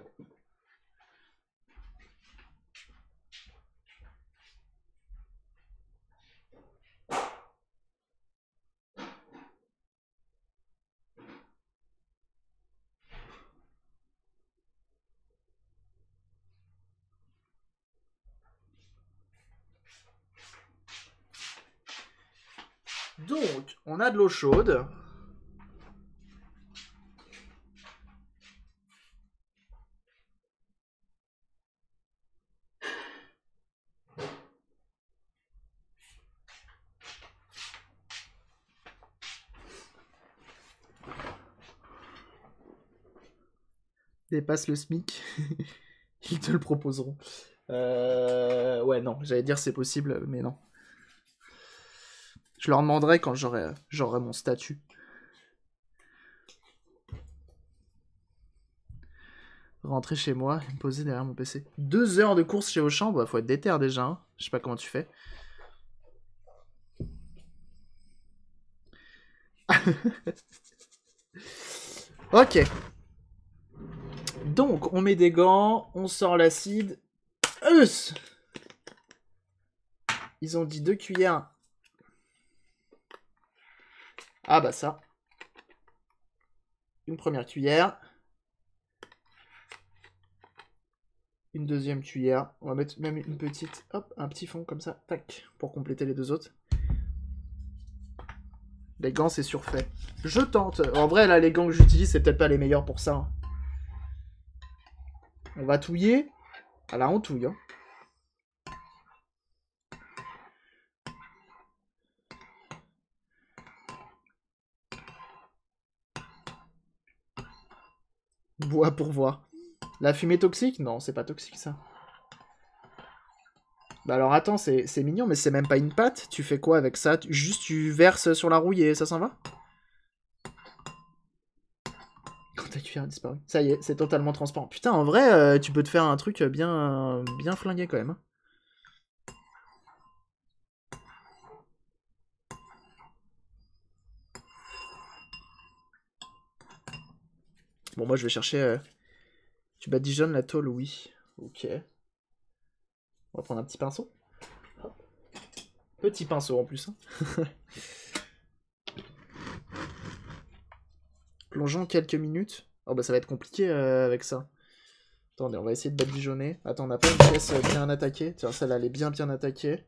Donc, on a de l'eau chaude. Dépasse le SMIC. Ils te le proposeront. Ouais, non, j'allais dire c'est possible, mais non. Je leur demanderai quand j'aurai mon statut. Rentrer chez moi et me poser derrière mon PC. 2 heures de course chez Auchan, bah faut être déter déjà. Hein. Je sais pas comment tu fais. Ok. Donc, on met des gants, on sort l'acide. Ils ont dit 2 cuillères. Ah bah ça. Une première cuillère. Une deuxième cuillère. On va mettre même une petite, hop, un petit fond comme ça, tac, pour compléter les 2 autres. Les gants, c'est surfait. Je tente. En vrai, là, les gants que j'utilise, c'est peut-être pas les meilleurs pour ça. Hein. On va touiller. Ah là, on touille. Hein. Bois pour voir. La fumée toxique? Non, c'est pas toxique, ça. Bah alors attends, c'est mignon, mais c'est même pas une pâte. Tu fais quoi avec ça? Juste tu verses sur la rouille et ça s'en va? Quand ta cuillère a disparu. Ça y est, c'est totalement transparent. Putain, en vrai, tu peux te faire un truc bien flingué quand même. Hein. Bon, moi je vais chercher... Tu badigeonnes la tôle, oui. Ok. On va prendre un petit pinceau. Hop. Petit pinceau en plus. Hein. Plongeons quelques minutes. Oh bah ça va être compliqué avec ça. Attendez, on va essayer de badigeonner. Attends, on n'a pas une pièce bien attaquée. Tiens, celle-là, elle est bien attaquée.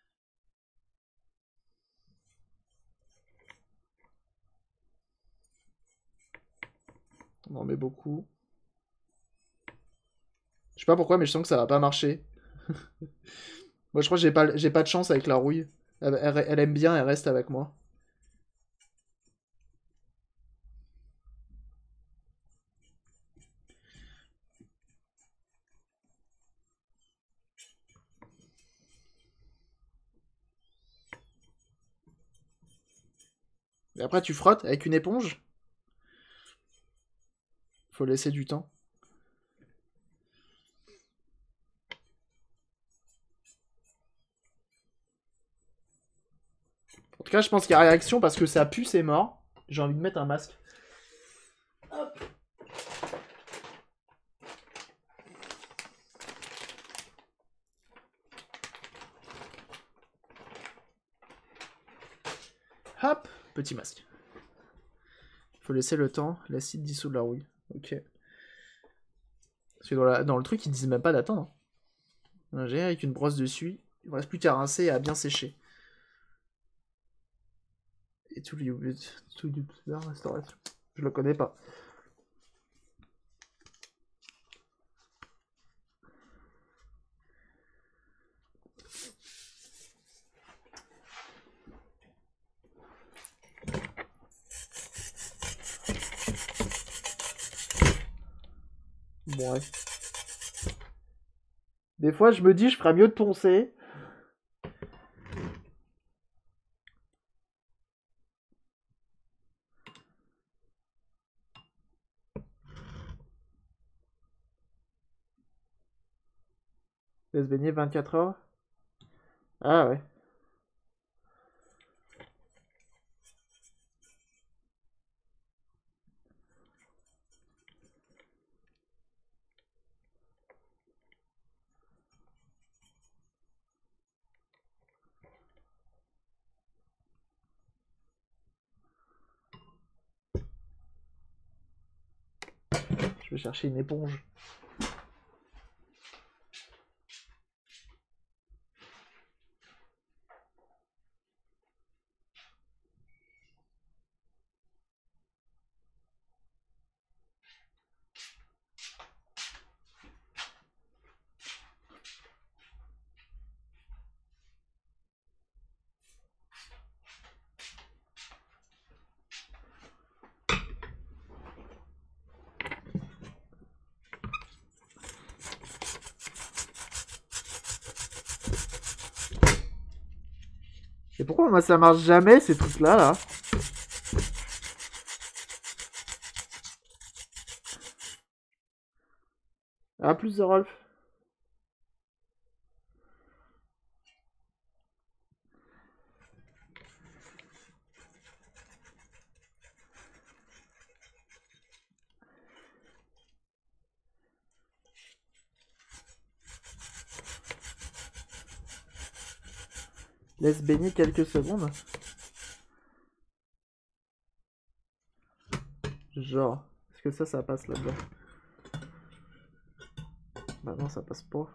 On en met beaucoup. Je sais pas pourquoi, mais je sens que ça va pas marcher. Moi, je crois que j'ai pas de chance avec la rouille. Elle aime bien, elle reste avec moi. Et après, tu frottes avec une éponge. Faut laisser du temps. En tout cas, je pense qu'il y a réaction parce que ça pue, c'est mort. J'ai envie de mettre un masque. Hop. Hop, petit masque. Faut laisser le temps, l'acide dissout de la rouille. Ok. Parce que dans le truc, ils disent même pas d'attendre. J'ai avec une brosse dessus. Il ne reste plus qu'à rincer et à bien sécher. Et tout la restauration. Je le connais pas. Bon, ouais. Des fois, je me dis, je ferais mieux de poncer. Laisse baigner 24 heures. Ah ouais. Je vais chercher une éponge. Et pourquoi moi ça marche jamais ces trucs là Ah, plus de Rolf. Laisse baigner quelques secondes. Genre, est-ce que ça passe là-dedans? Bah non, ça passe pas.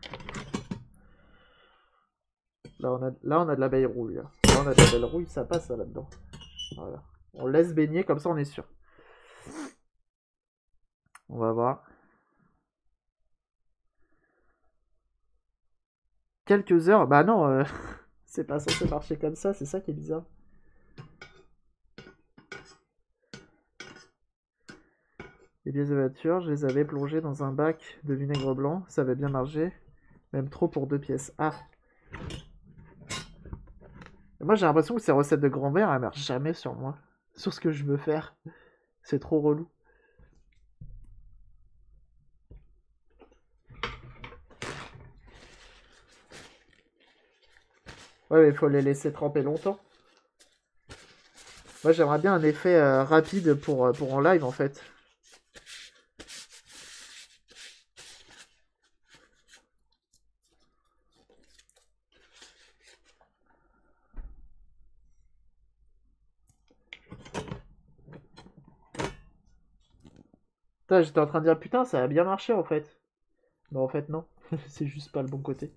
Là, on a de l'abeille rouille. Là, on a de l'abeille rouille, ça passe là-dedans. Voilà. On laisse baigner, comme ça on est sûr. On va voir. Quelques heures? Bah non, c'est pas censé marcher comme ça, c'est ça qui est bizarre. Les pièces de voiture, je les avais plongées dans un bac de vinaigre blanc, ça avait bien marché. Même trop pour 2 pièces. Ah! Moi j'ai l'impression que ces recettes de grand-mère, elles marchent jamais sur moi. Sur ce que je veux faire. C'est trop relou. Ouais, mais il faut les laisser tremper longtemps. Moi j'aimerais bien un effet rapide pour en live en fait. Putain, j'étais en train de dire putain, ça a bien marché en fait. Mais en fait non, c'est juste pas le bon côté.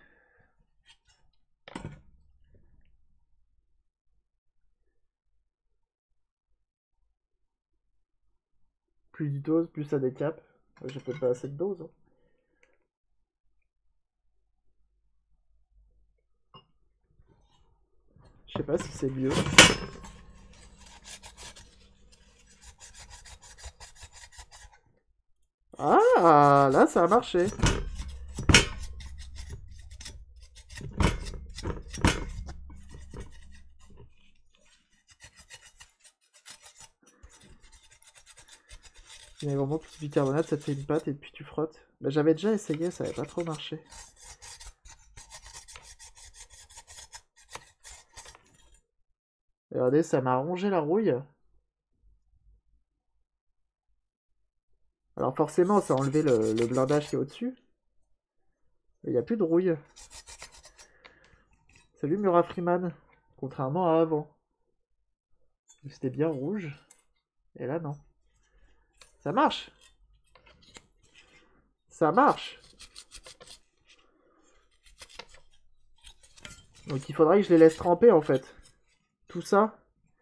Plus du dose, plus ça décape. J'ai peut-être pas assez de dose. Hein. Je sais pas si c'est mieux. Ah, là ça a marché. Il y a vraiment plus de bicarbonate, ça te fait une pâte et puis tu frottes. Bah, j'avais déjà essayé, ça avait pas trop marché. Regardez, ça m'a rongé la rouille. Alors forcément, ça a enlevé le blindage qui est au-dessus. Il n'y a plus de rouille. Salut Murat Freeman. Contrairement à avant. C'était bien rouge. Et là, non. Ça marche. Ça marche. Donc il faudrait que je les laisse tremper en fait. Tout ça.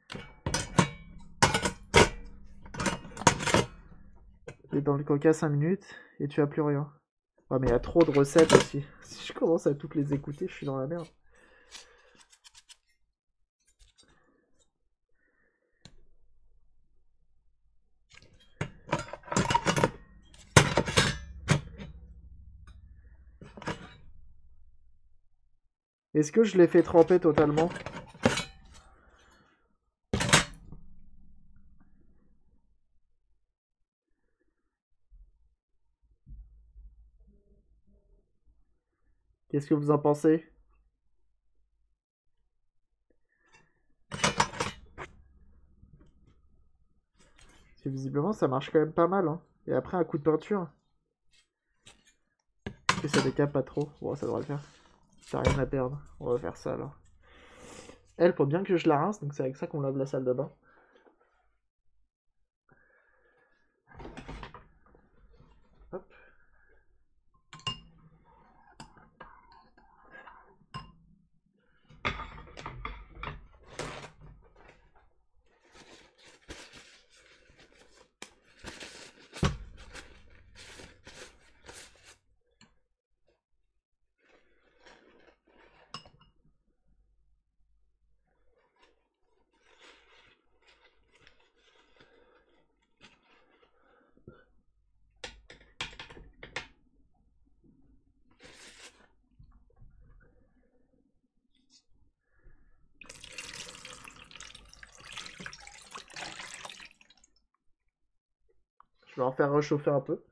Et dans le coca 5 minutes et tu as plus rien. Oh mais il y a trop de recettes aussi. Si je commence à toutes les écouter, je suis dans la merde. Est-ce que je les fais tremper totalement? Qu'est-ce que vous en pensez? Parce que visiblement ça marche quand même pas mal. Hein. Et après un coup de peinture. Et ça décape pas trop. Bon, ça devrait le faire. T'as rien à perdre. On va faire ça alors. Elle, faut bien que je la rince, donc c'est avec ça qu'on lave la salle de bain. Hop. Je vais en faire réchauffer un peu.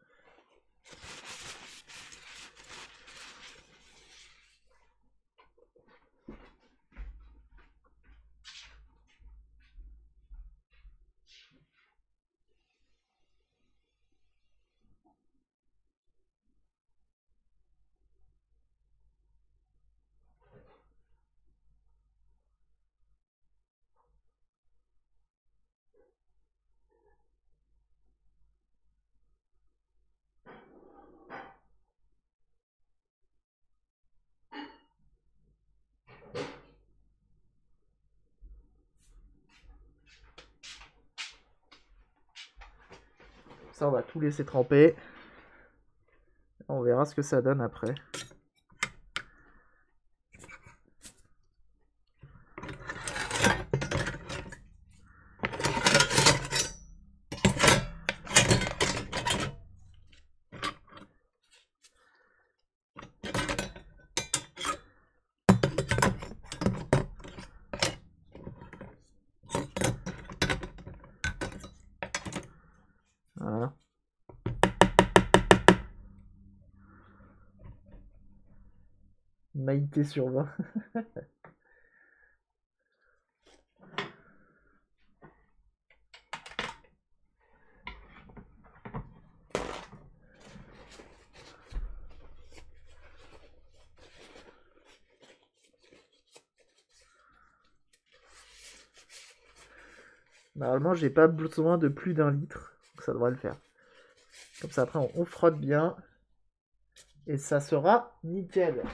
Ça, on va tout laisser tremper. On verra ce que ça donne après. Voilà. Maïté sur 20. Normalement, j'ai pas besoin de plus d'1 litre. Donc ça devrait le faire. Comme ça, après, on frotte bien. Et ça sera nickel.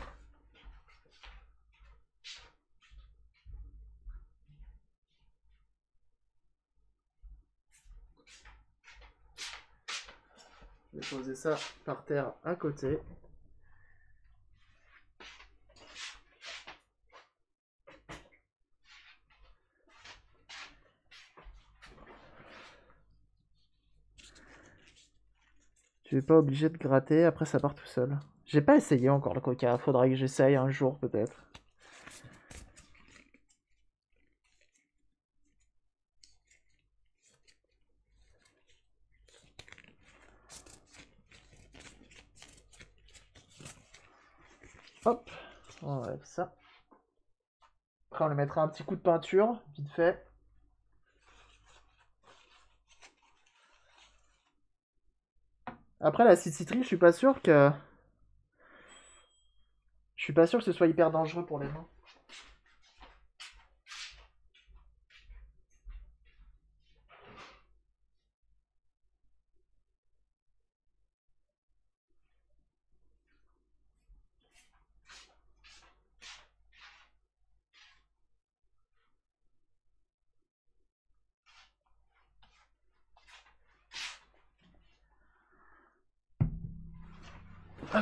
Je vais poser ça par terre à côté. Tu n'es pas obligé de gratter, après ça part tout seul. J'ai pas essayé encore le coca, faudrait que j'essaye un jour peut-être. Hop, on enlève ça. Après, on lui mettra un petit coup de peinture, vite fait. Après, l'acide citrique, je suis pas sûr que... Je suis pas sûr que ce soit hyper dangereux pour les mains. Hop.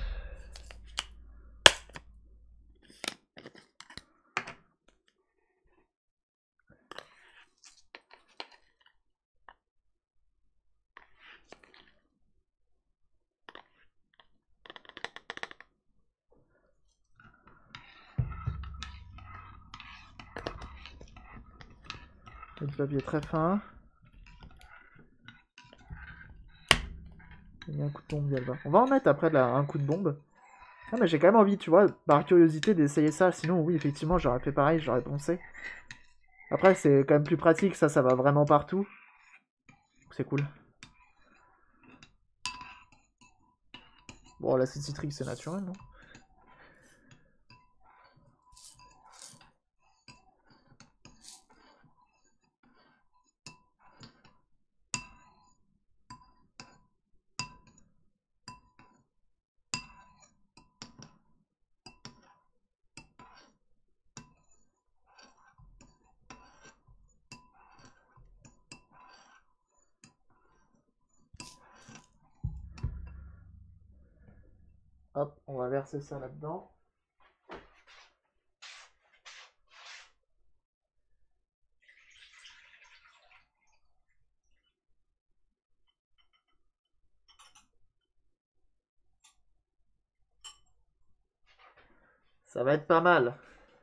Le papier très fin. Il y a un coup de bombe, Galva. On va en mettre après là, un coup de bombe. Ah, mais j'ai quand même envie, tu vois, par curiosité, d'essayer ça. Sinon, oui, effectivement, j'aurais fait pareil, j'aurais pensé. Après, c'est quand même plus pratique, ça va vraiment partout. C'est cool. Bon, l'acide citrique, c'est naturel, non? Hop, on va verser ça là-dedans. Ça va être pas mal.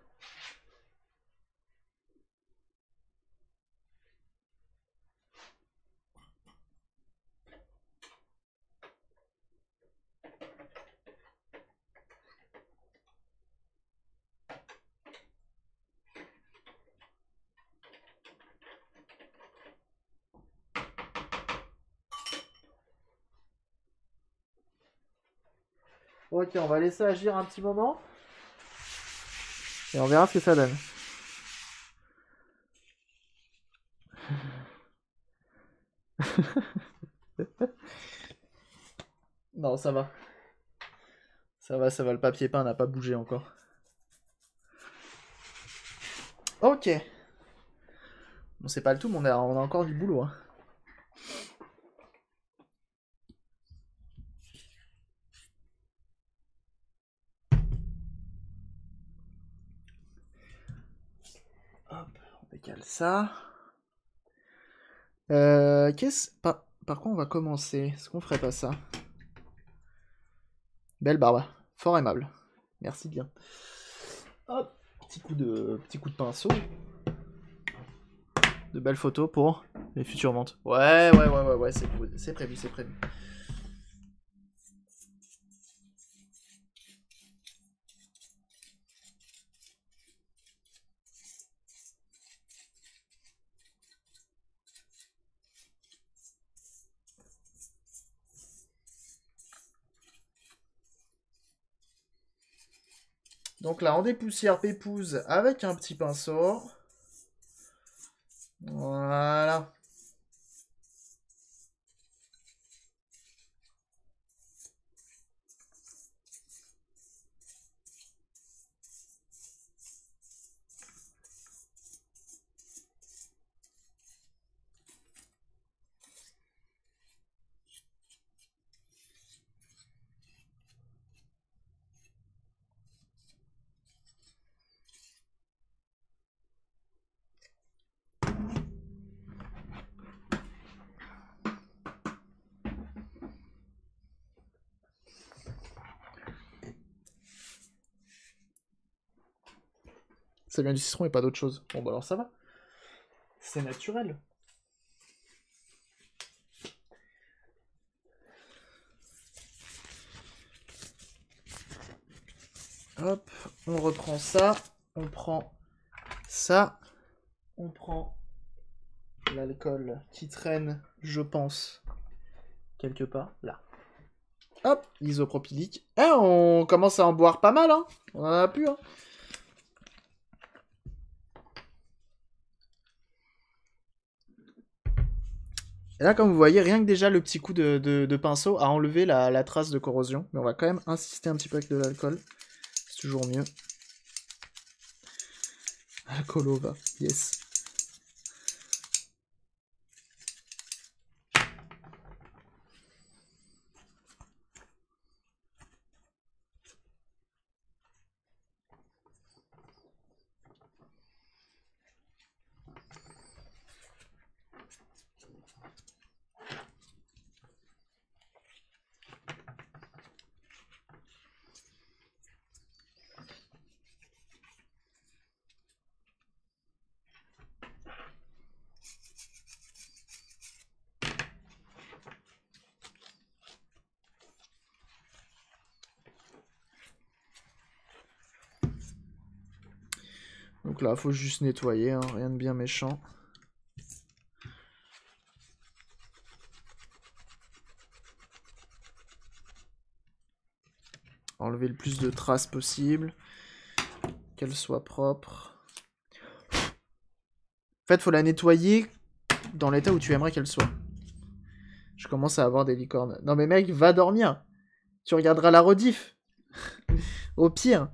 Ok, on va laisser agir un petit moment. Et on verra ce que ça donne. Non, ça va. Ça va, le papier peint n'a pas bougé encore. Ok. Bon, c'est pas le tout, mais on a encore du boulot. Hein. Hop, on décale ça. Par quoi on va commencer? Est-ce qu'on ferait pas ça? Belle barbe. Fort aimable. Merci bien. Hop, petit coup de pinceau. De belles photos pour les futures ventes. Ouais, c'est prévu, c'est prévu. Donc là, on dépoussière Pépouze avec un petit pinceau. Voilà. Ça vient du citron et pas d'autre chose. Bon, bah alors ça va. C'est naturel. Hop, on reprend ça. On prend Ça, on prend l'alcool qui traîne, je pense, quelque part, là. Hop, isopropylique. Eh, on commence à en boire pas mal, hein. On en a plus, hein. Et là, comme vous voyez, rien que déjà le petit coup de pinceau a enlevé la trace de corrosion. Mais on va quand même insister un petit peu avec de l'alcool. C'est toujours mieux. Alcoolova, yes. Donc là, faut juste nettoyer, hein, rien de bien méchant. Enlever le plus de traces possible. Qu'elle soit propre. En fait, faut la nettoyer dans l'état où tu aimerais qu'elle soit. Je commence à avoir des licornes. Non mais mec, va dormir. Tu regarderas la rediff. Au pire.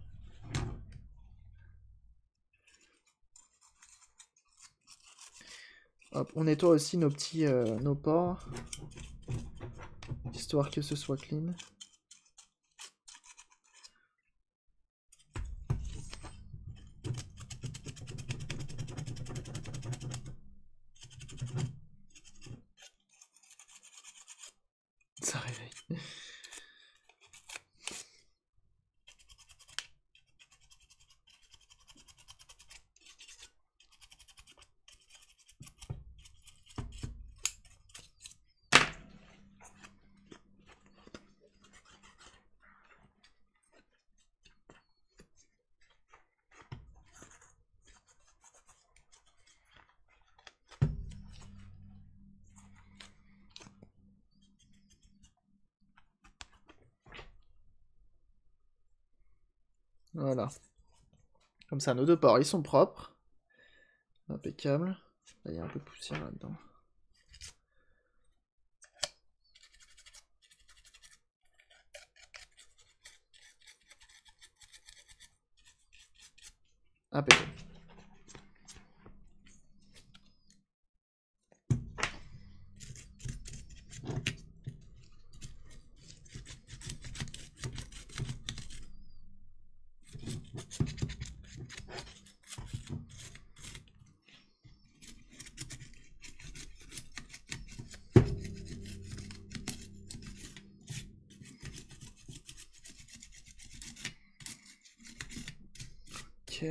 Hop, on nettoie aussi nos petits nos pores. Histoire que ce soit clean. Ça réveille. Voilà. Comme ça, nos deux ports, ils sont propres. Impeccable. Là, il y a un peu de poussière là-dedans. Impeccable. Ok.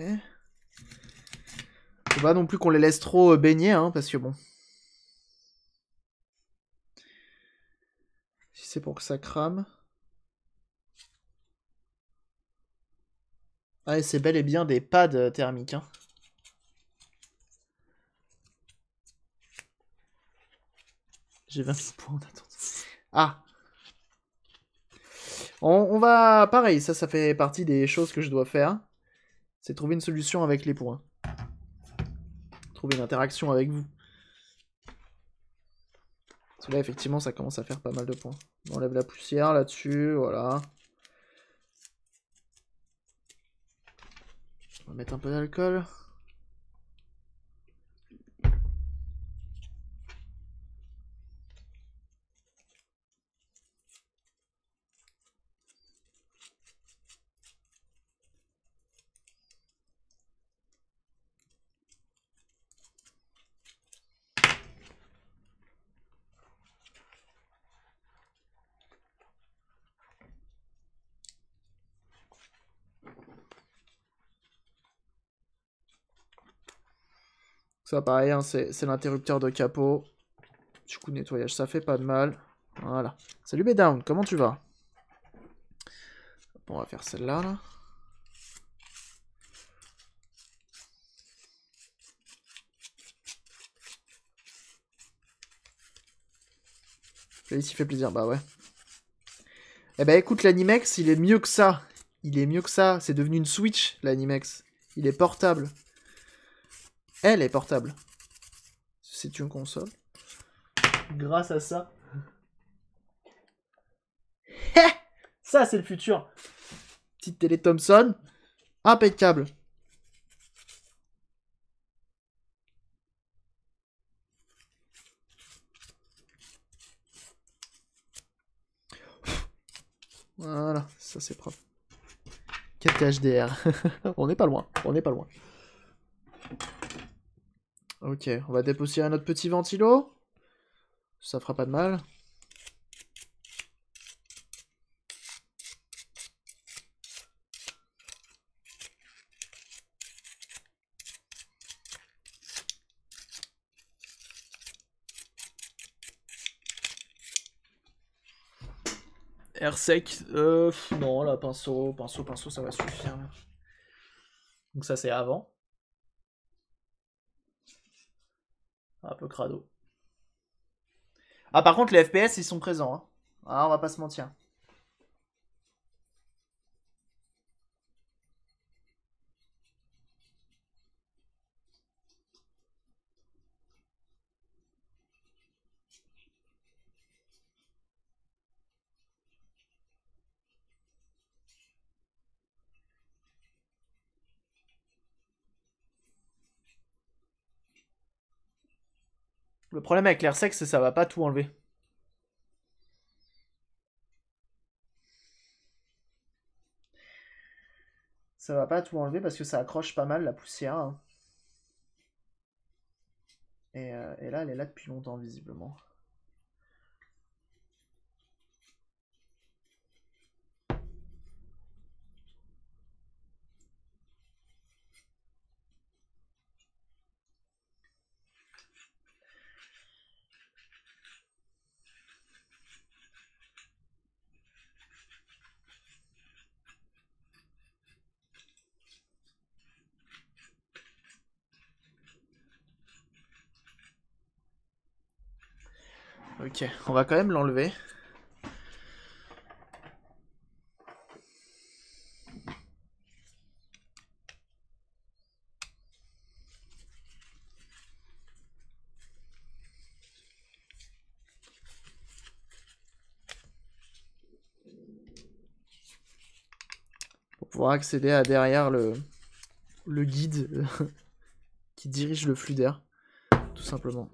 Faut pas non plus qu'on les laisse trop baigner, hein, parce que bon. Si c'est pour que ça crame. Ah, et c'est bel et bien des pads thermiques, hein. J'ai 20 points en attente. Ah. On va... Pareil, ça fait partie des choses que je dois faire. C'est trouver une solution avec les points. Trouver une interaction avec vous. Parce que là, effectivement, ça commence à faire pas mal de points. On enlève la poussière là-dessus, voilà. On va mettre un peu d'alcool. Ça, pareil, hein, c'est l'interrupteur de capot. Du coup, nettoyage, ça fait pas de mal. Voilà. Salut B-Down, comment tu vas? Bon, on va faire celle-là, là. Félix, il fait plaisir. Bah ouais. Eh ben écoute, l'Animex, il est mieux que ça. Il est mieux que ça. C'est devenu une Switch, l'Animex. Il est portable. Elle est portable. C'est une console. Grâce à ça. Ça, c'est le futur. Petite télé Thomson. Impeccable. Voilà, ça c'est propre. 4K HDR. On n'est pas loin, on n'est pas loin. Ok, on va dépoussiérer notre petit ventilo. Ça fera pas de mal. Air sec, non, là, pinceau, ça va suffire. Donc ça, c'est avant. Un peu crado. Ah, par contre, les FPS, ils sont présents. Hein. Ah, on va pas se mentir. Le problème avec l'air sec, c'est que ça va pas tout enlever. Ça va pas tout enlever parce que ça accroche pas mal la poussière. Hein. Et là, elle est là depuis longtemps, visiblement. Ok, on va quand même l'enlever. Pour pouvoir accéder à derrière le guide qui dirige le flux d'air, tout simplement.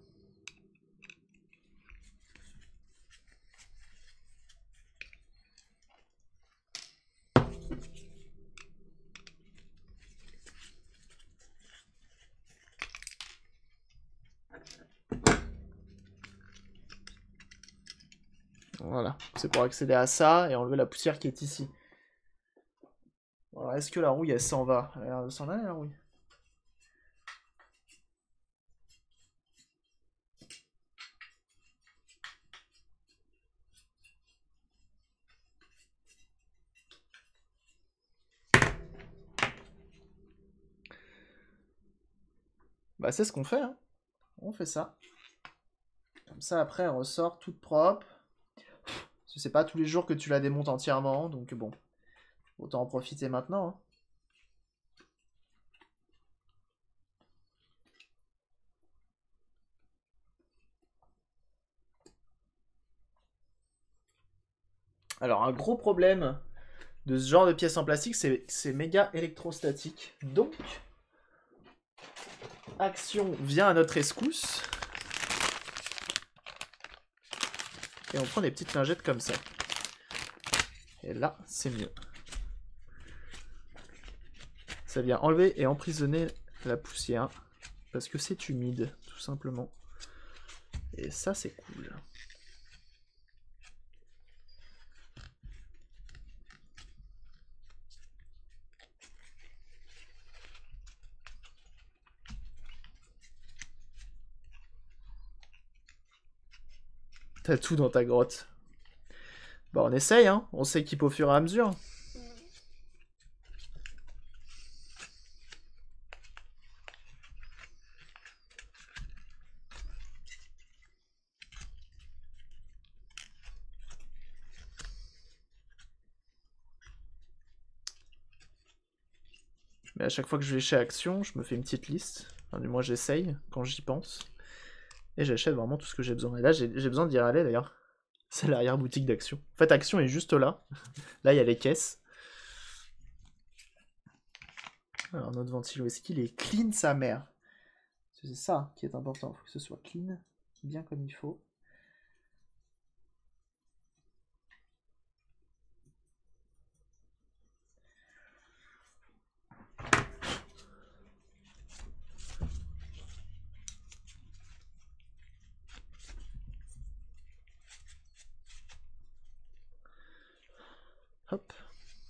Voilà, c'est pour accéder à ça et enlever la poussière qui est ici. Alors, est-ce que la rouille, elle s'en va? Elle a l'air de s'en aller, la rouille. Bah, c'est ce qu'on fait, hein. On fait ça. Comme ça, après, elle ressort toute propre. Parce que c'est pas tous les jours que tu la démontes entièrement, donc bon. Autant en profiter maintenant, hein. Alors, un gros problème de ce genre de pièces en plastique, c'est méga électrostatique. Donc, Action vient à notre rescousse. Et on prend des petites lingettes comme ça. Et là, c'est mieux. Ça vient enlever et emprisonner la poussière. Parce que c'est humide, tout simplement. Et ça, c'est cool. T'as tout dans ta grotte. Bah on essaye, hein. On s'équipe au fur et à mesure. Mais à chaque fois que je vais chez Action, je me fais une petite liste. Enfin, du moins, j'essaye quand j'y pense. Et j'achète vraiment tout ce que j'ai besoin. Et là, j'ai besoin d'y aller d'ailleurs. C'est l'arrière-boutique d'Action. En fait, Action est juste là. Là, il y a les caisses. Alors, notre ventilo, est-ce qu'il est clean sa mère? C'est ça qui est important. Il faut que ce soit clean, bien comme il faut. Hop.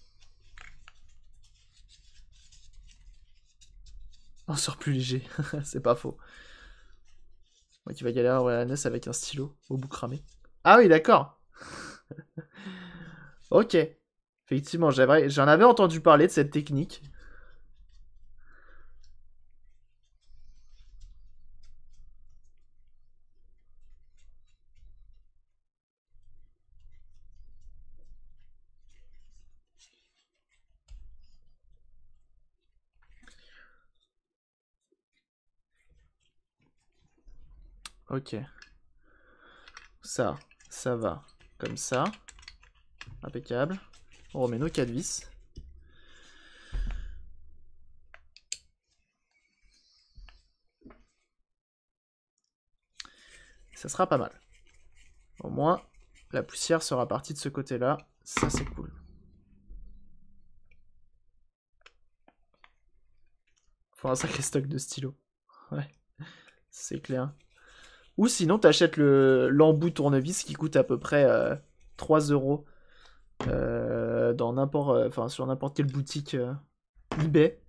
On sort plus léger, c'est pas faux. Moi qui va galérer à la NES avec un stylo au bout cramé. Ah oui, d'accord. Ok. Effectivement, j'en avais entendu parler de cette technique. Ok. Ça va comme ça. Impeccable. On remet nos 4 vis. Ça sera pas mal. Au moins, la poussière sera partie de ce côté-là. Ça, c'est cool. Faut un sacré stock de stylos. Ouais, c'est clair. Ou sinon, t'achètes l'embout tournevis qui coûte à peu près 3 € dans sur n'importe quelle boutique eBay.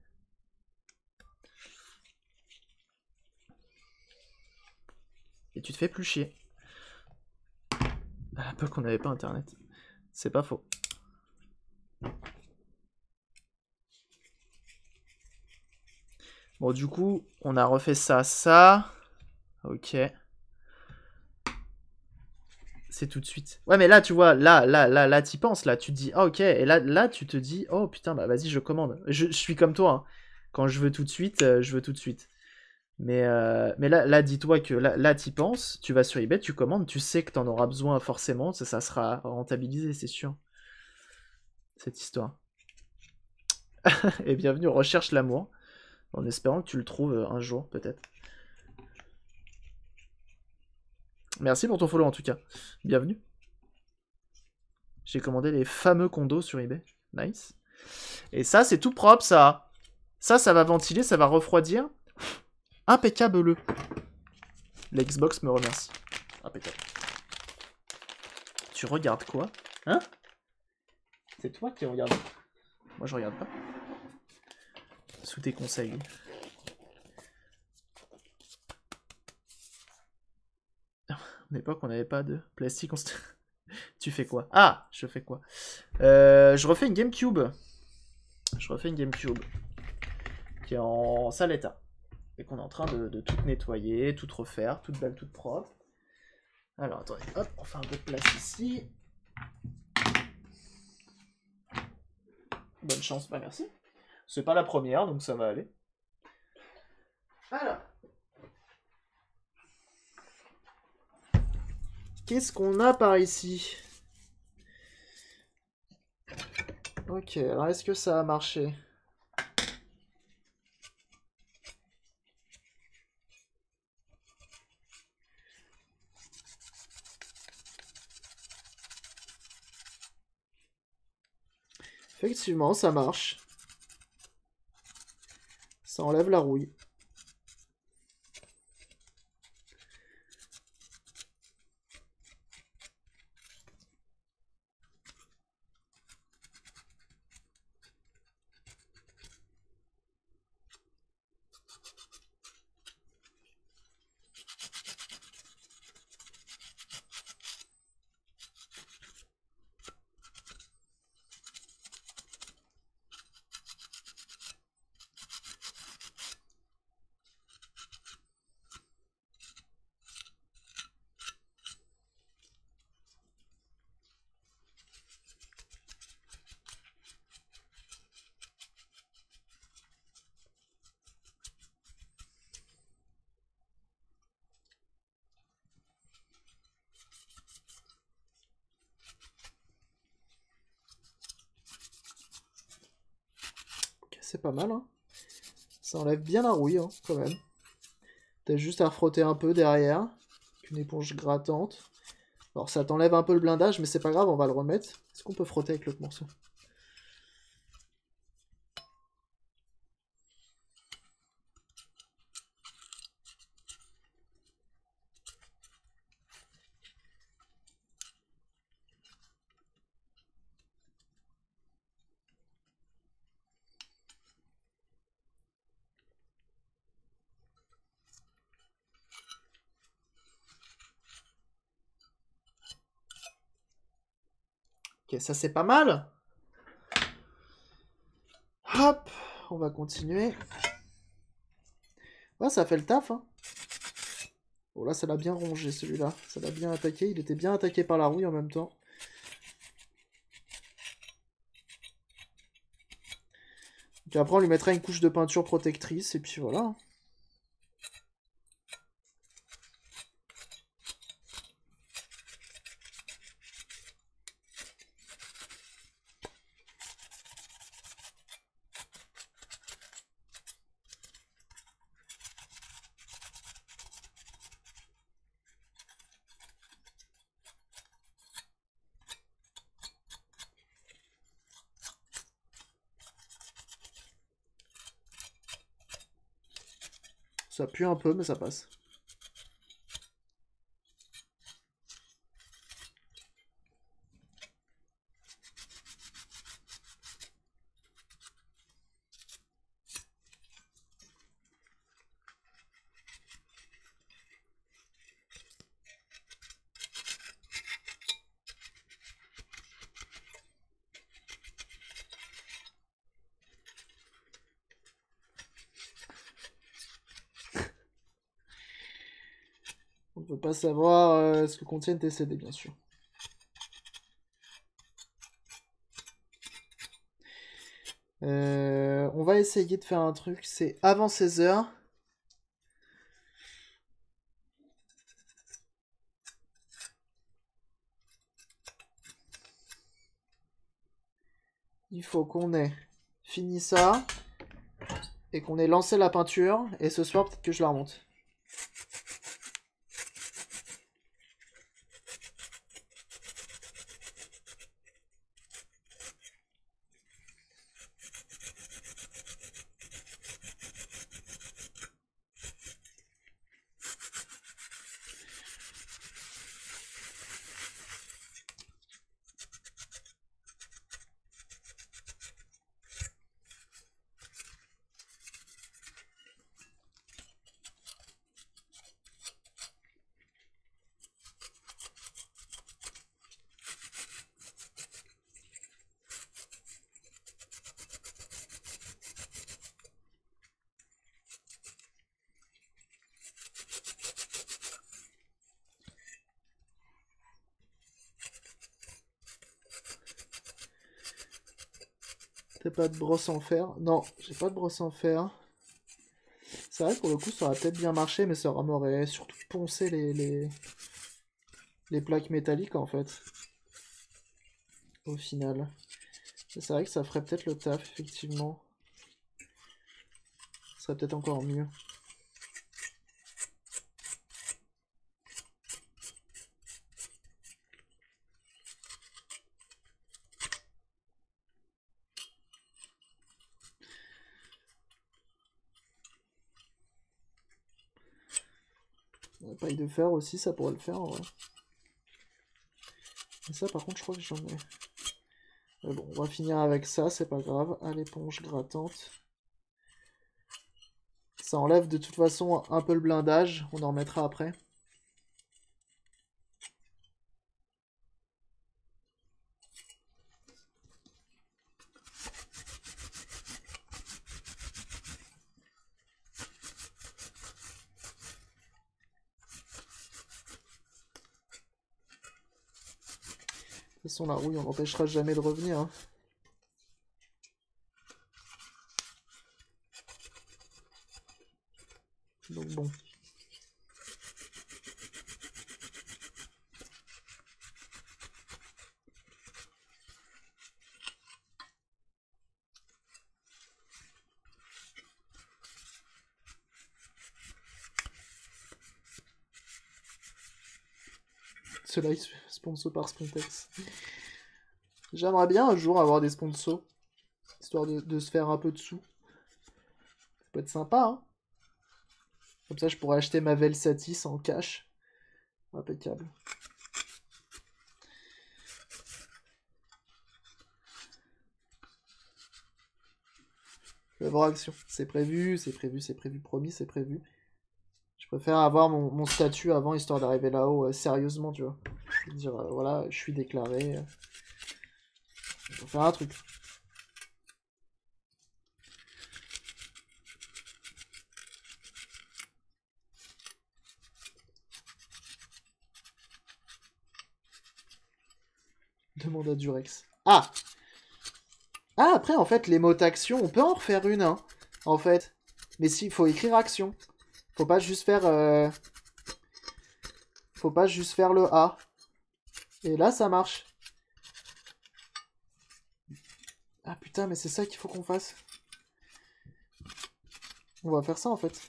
Et tu te fais plus chier. À l'époque, on n'avait pas internet. C'est pas faux. Bon, du coup, on a refait ça. Ok. C'est tout de suite. Ouais, mais là, tu vois, là, t'y penses, là, tu te dis, ah, ok, et là, tu te dis, oh, putain, bah, vas-y, je commande. Je suis comme toi, hein. Quand je veux tout de suite, je veux tout de suite. Mais là dis-toi que là, t'y penses, tu vas sur eBay, tu commandes, tu sais que t'en auras besoin forcément, ça sera rentabilisé, c'est sûr. Cette histoire. Et bienvenue, recherche l'amour, en espérant que tu le trouves un jour, peut-être. Merci pour ton follow en tout cas. Bienvenue. J'ai commandé les fameux condos sur eBay. Nice. Et ça, c'est tout propre, ça. Ça va ventiler, ça va refroidir. Impeccable. L'Xbox me remercie. Impeccable. Tu regardes quoi? Hein? C'est toi qui regardes. Moi, je regarde pas. Sous tes conseils. À l'époque, on n'avait pas de plastique. Tu fais quoi? Ah, je fais quoi? Je refais une GameCube. Qui est en sale état. Et qu'on est en train de tout nettoyer, tout refaire, toute belle, toute propre. Alors, attendez, hop, on fait un peu de place ici. Bonne chance, bah merci. C'est pas la première, donc ça va aller. Alors. Qu'est-ce qu'on a par ici? Ok, alors est-ce que ça a marché? Effectivement, ça marche. Ça enlève la rouille. c'est pas mal. Hein. Ça enlève bien la rouille, hein, quand même. T'as juste à frotter un peu derrière. Une éponge grattante. Alors ça t'enlève un peu le blindage, mais c'est pas grave, on va le remettre. Est-ce qu'on peut frotter avec l'autre morceau? Ok, ça c'est pas mal. Hop, on va continuer. Ouais, ça fait le taf, hein. Oh là, ça l'a bien rongé celui-là. Ça l'a bien attaqué. Il était bien attaqué par la rouille en même temps. Donc après, on lui mettra une couche de peinture protectrice et puis voilà. Ça pue un peu, mais ça passe. On ne peut pas savoir ce que contiennent tes CD, bien sûr. On va essayer de faire un truc, c'est avant 16 h. Il faut qu'on ait fini ça et qu'on ait lancé la peinture. Et ce soir, peut-être que je la remonte. T'as pas de brosse en fer? Non, j'ai pas de brosse en fer. C'est vrai, pour le coup, ça aurait peut-être bien marché, mais ça m'aurait surtout poncé les plaques métalliques, en fait. Au final. C'est vrai que ça ferait peut-être le taf, effectivement. Ce serait peut-être encore mieux. La paille de fer aussi, ça pourrait le faire, ouais. Et ça, par contre, je crois que j'en ai. Mais bon, on va finir avec ça, c'est pas grave. À l'éponge grattante. Ça enlève de toute façon un peu le blindage, on en remettra après. De toute façon, la rouille, on n'empêchera jamais de revenir. Hein. Donc bon. Ceux-là, ils sont sponsors par Spontex. J'aimerais bien un jour avoir des sponsors, histoire de se faire un peu de sous. Ça peut être sympa, hein. Comme ça, je pourrais acheter ma Velsatis en cash. Impeccable. Œuvre action. C'est prévu, c'est prévu, c'est prévu, promis, c'est prévu. Je préfère avoir mon statut avant, histoire d'arriver là-haut sérieusement, tu vois. Je veux dire, voilà, je suis déclaré. Faut faire un truc. Demande à Durex. Ah! Ah, après, en fait, les mots action, on peut en refaire une, hein, en fait. Mais si, faut écrire action. Faut pas juste faire... Faut pas juste faire le A. Et là, ça marche. Ah putain, mais c'est ça qu'il faut qu'on fasse. On va faire ça, en fait.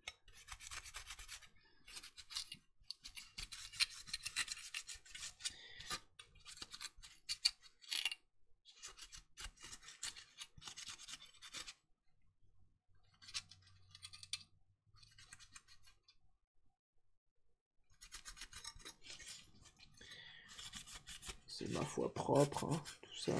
C'est ma foi propre, hein, tout ça.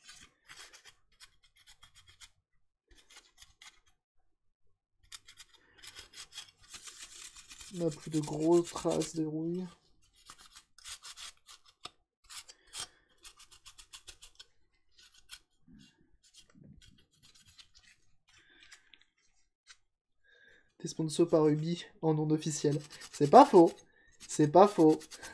On n'a plus de grosses traces de rouille. T'es sponsor par Ubi en non officiel. C'est pas faux. C'est pas faux.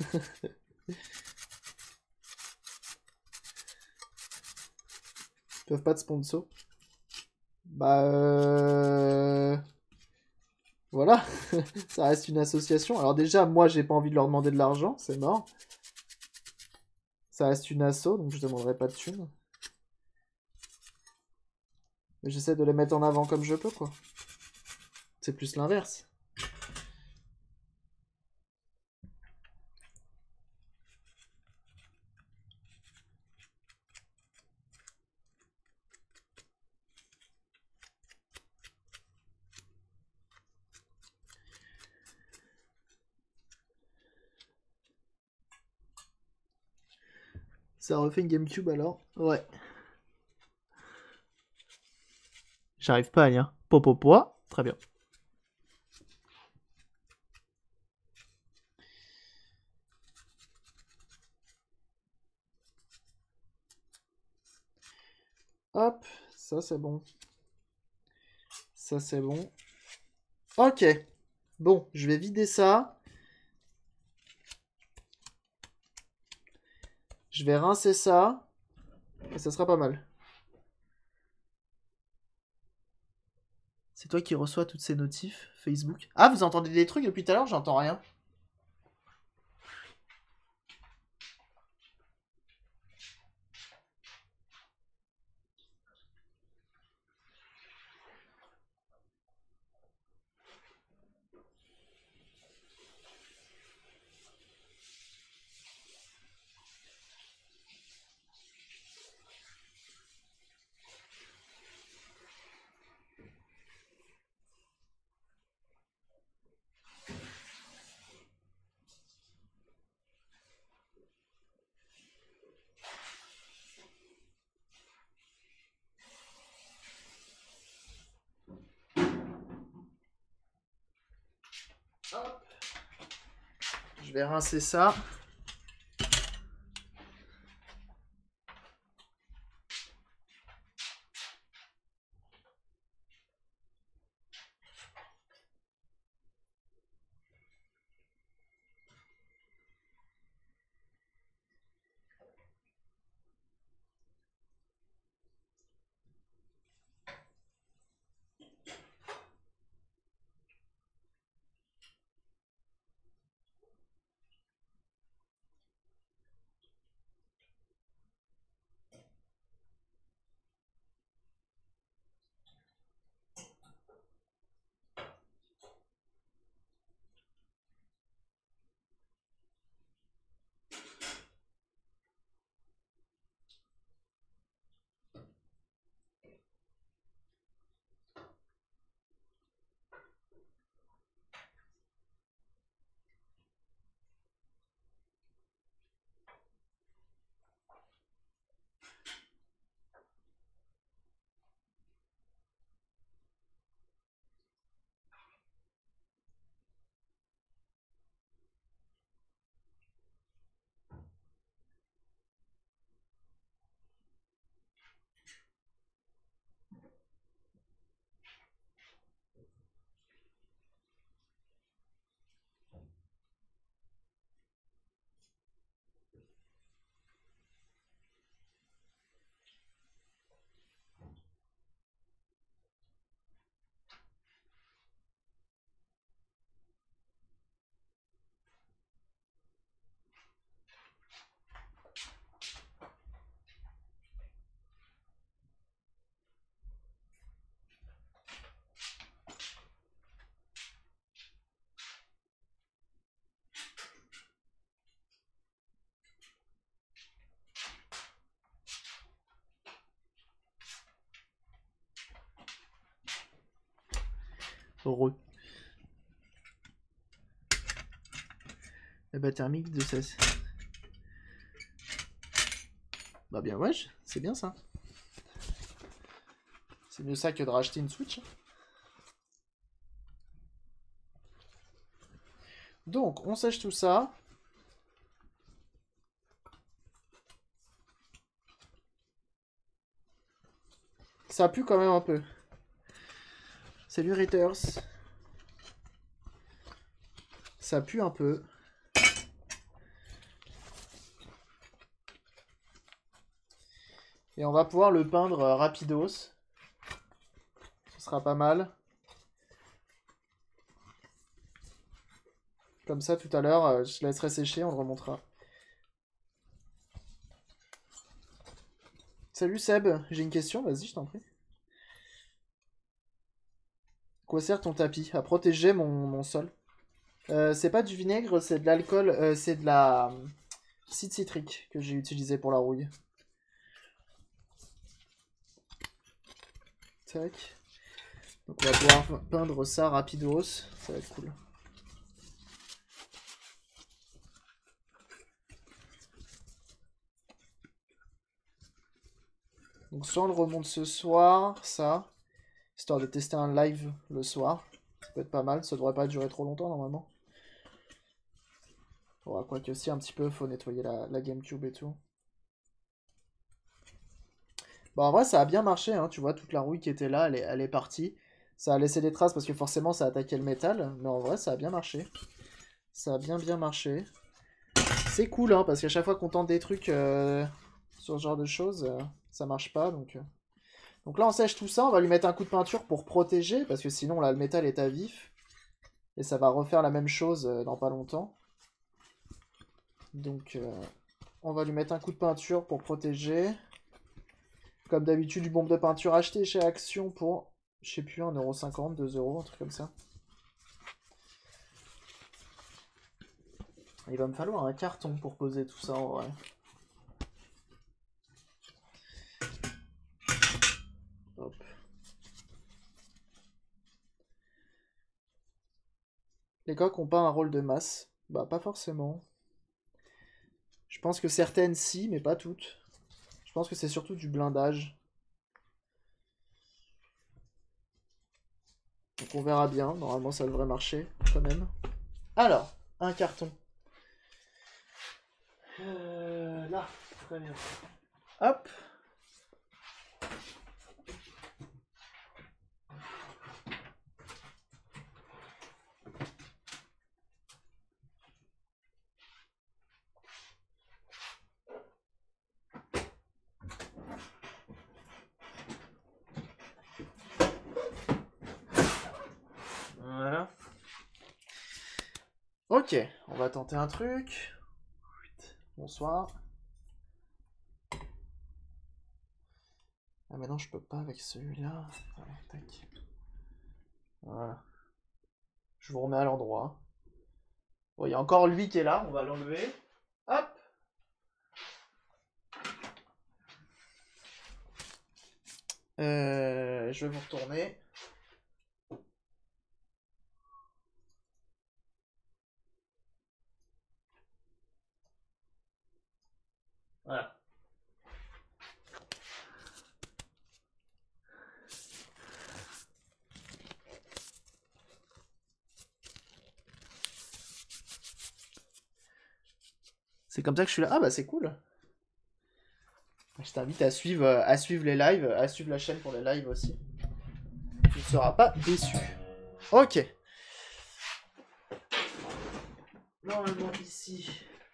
Ils peuvent pas de sponsor. Bah voilà. Ça reste une association. Alors déjà, moi, j'ai pas envie de leur demander de l'argent. C'est mort. Ça reste une asso, donc je demanderai pas de thunes. Mais j'essaie de les mettre en avant comme je peux, quoi. C'est plus l'inverse. Ça refait une GameCube alors? Ouais. J'arrive pas à lire. Popopoa, très bien. Hop, ça c'est bon. Ça c'est bon. Ok. Bon, je vais vider ça. Je vais rincer ça. Et ça sera pas mal. C'est toi qui reçois toutes ces notifs Facebook. Ah, vous entendez des trucs depuis tout à l'heure? J'entends rien. Hop. Je vais rincer ça. Heureux. La batterie thermique de ça. Bah bien wesh, c'est bien ça. C'est mieux ça que de racheter une Switch. Donc, on sèche tout ça. Ça pue quand même un peu. Salut Reuters. Ça pue un peu. Et on va pouvoir le peindre rapidos. Ce sera pas mal. Comme ça, tout à l'heure, je laisserai sécher, on le remontera. Salut Seb, j'ai une question, vas-y, je t'en prie. Quoi sert ton tapis? À protéger mon sol. C'est pas du vinaigre, c'est de l'alcool, c'est de la acide citrique que j'ai utilisé pour la rouille. Tac. Donc on va pouvoir peindre ça rapidos, ça va être cool. Donc soit on le remonte ce soir, ça, histoire de tester un live le soir. Ça peut être pas mal, ça devrait pas durer trop longtemps normalement. Bon, quoi que si, un petit peu, faut nettoyer la GameCube et tout. Bon, en vrai, ça a bien marché, hein, tu vois, toute la rouille qui était là, elle est partie. Ça a laissé des traces parce que forcément, ça a attaqué le métal, mais en vrai, ça a bien marché. Ça a bien marché. C'est cool, hein, parce qu'à chaque fois qu'on tente des trucs sur ce genre de choses, ça marche pas, donc... Donc là, on sèche tout ça, on va lui mettre un coup de peinture pour protéger, parce que sinon, là, le métal est à vif. Et ça va refaire la même chose dans pas longtemps. Donc, on va lui mettre un coup de peinture pour protéger. Comme d'habitude, du bombe de peinture acheté chez Action pour, je sais plus, 1,50€, 2€, un truc comme ça. Il va me falloir un carton pour poser tout ça en vrai. Hop. Les coques ont pas un rôle de masse? Bah pas forcément. Je pense que certaines si, mais pas toutes. Je pense que c'est surtout du blindage. Donc on verra bien, normalement ça devrait marcher quand même. Alors, un carton. Là, très bien. Hop. Voilà. Ok, on va tenter un truc. Bonsoir. Ah mais non, je peux pas avec celui-là. Allez, tac. Voilà. Je vous remets à l'endroit. Bon, il y a encore lui qui est là, on va l'enlever. Hop. Je vais vous retourner. Voilà. C'est comme ça que je suis là. Ah bah c'est cool. Je t'invite à suivre les lives, à suivre la chaîne pour les lives aussi. Tu ne seras pas déçu. Ok. Normalement ici.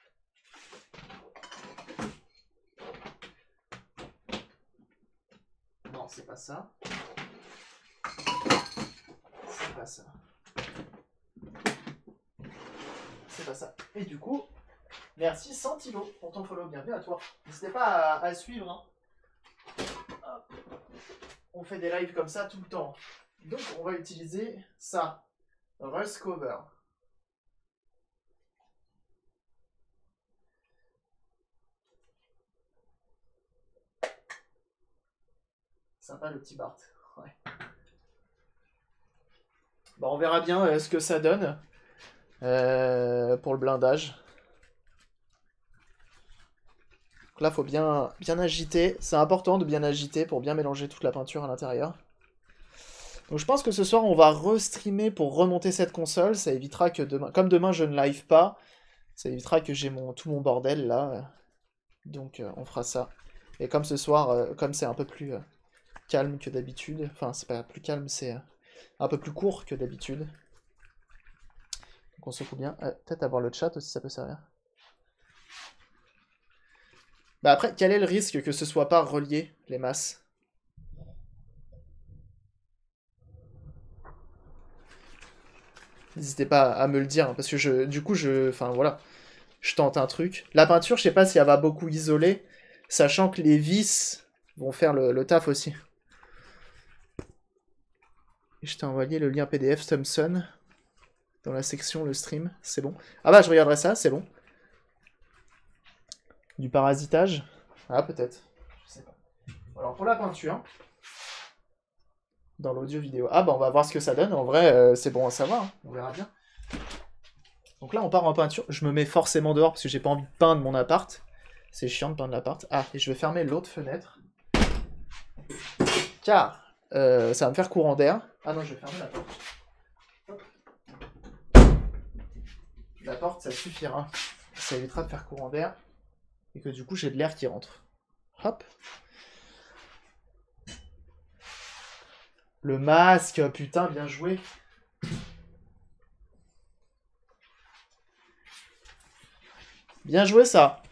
Non, c'est pas ça. C'est pas ça. C'est pas ça. Et du coup, merci Santilo pour ton follow. Bienvenue à toi. N'hésitez pas à suivre. Hein. Hop. On fait des lives comme ça tout le temps. Donc on va utiliser ça. Rust Cover. Sympa le petit Bart. Ouais. Bah, on verra bien ce que ça donne pour le blindage. Donc là, faut bien agiter. C'est important de bien agiter pour bien mélanger toute la peinture à l'intérieur. Donc je pense que ce soir, on va restreamer pour remonter cette console. Ça évitera que demain... Comme demain, je ne live pas, ça évitera que j'ai tout mon bordel, là. Donc on fera ça. Et comme ce soir, comme c'est un peu plus calme que d'habitude... Enfin, c'est pas plus calme, c'est un peu plus court que d'habitude. Donc on se fout bien. Peut-être avoir le chat aussi, ça peut servir. Bah après, quel est le risque que ce soit pas relié, les masses? N'hésitez pas à me le dire, hein, parce que du coup, enfin voilà, je tente un truc. La peinture, je sais pas si elle va beaucoup isoler, sachant que les vis vont faire le taf aussi. Et je t'ai envoyé le lien PDF Thomson dans la section le stream, c'est bon. Ah bah, je regarderai ça, c'est bon. Du parasitage? Ah, peut-être. Je sais pas. Alors, pour la peinture, dans l'audio vidéo. Ah bah, on va voir ce que ça donne. En vrai, c'est bon à savoir, hein. On verra bien. Donc là, on part en peinture. Je me mets forcément dehors parce que j'ai pas envie de peindre mon appart. C'est chiant de peindre l'appart. Ah, et je vais fermer l'autre fenêtre. Car ça va me faire courant d'air. Ah non, je vais fermer la porte. Hop. La porte, ça suffira. Ça évitera de faire courant d'air. Et que du coup, j'ai de l'air qui rentre. Hop. Le masque, putain, bien joué. Bien joué, ça.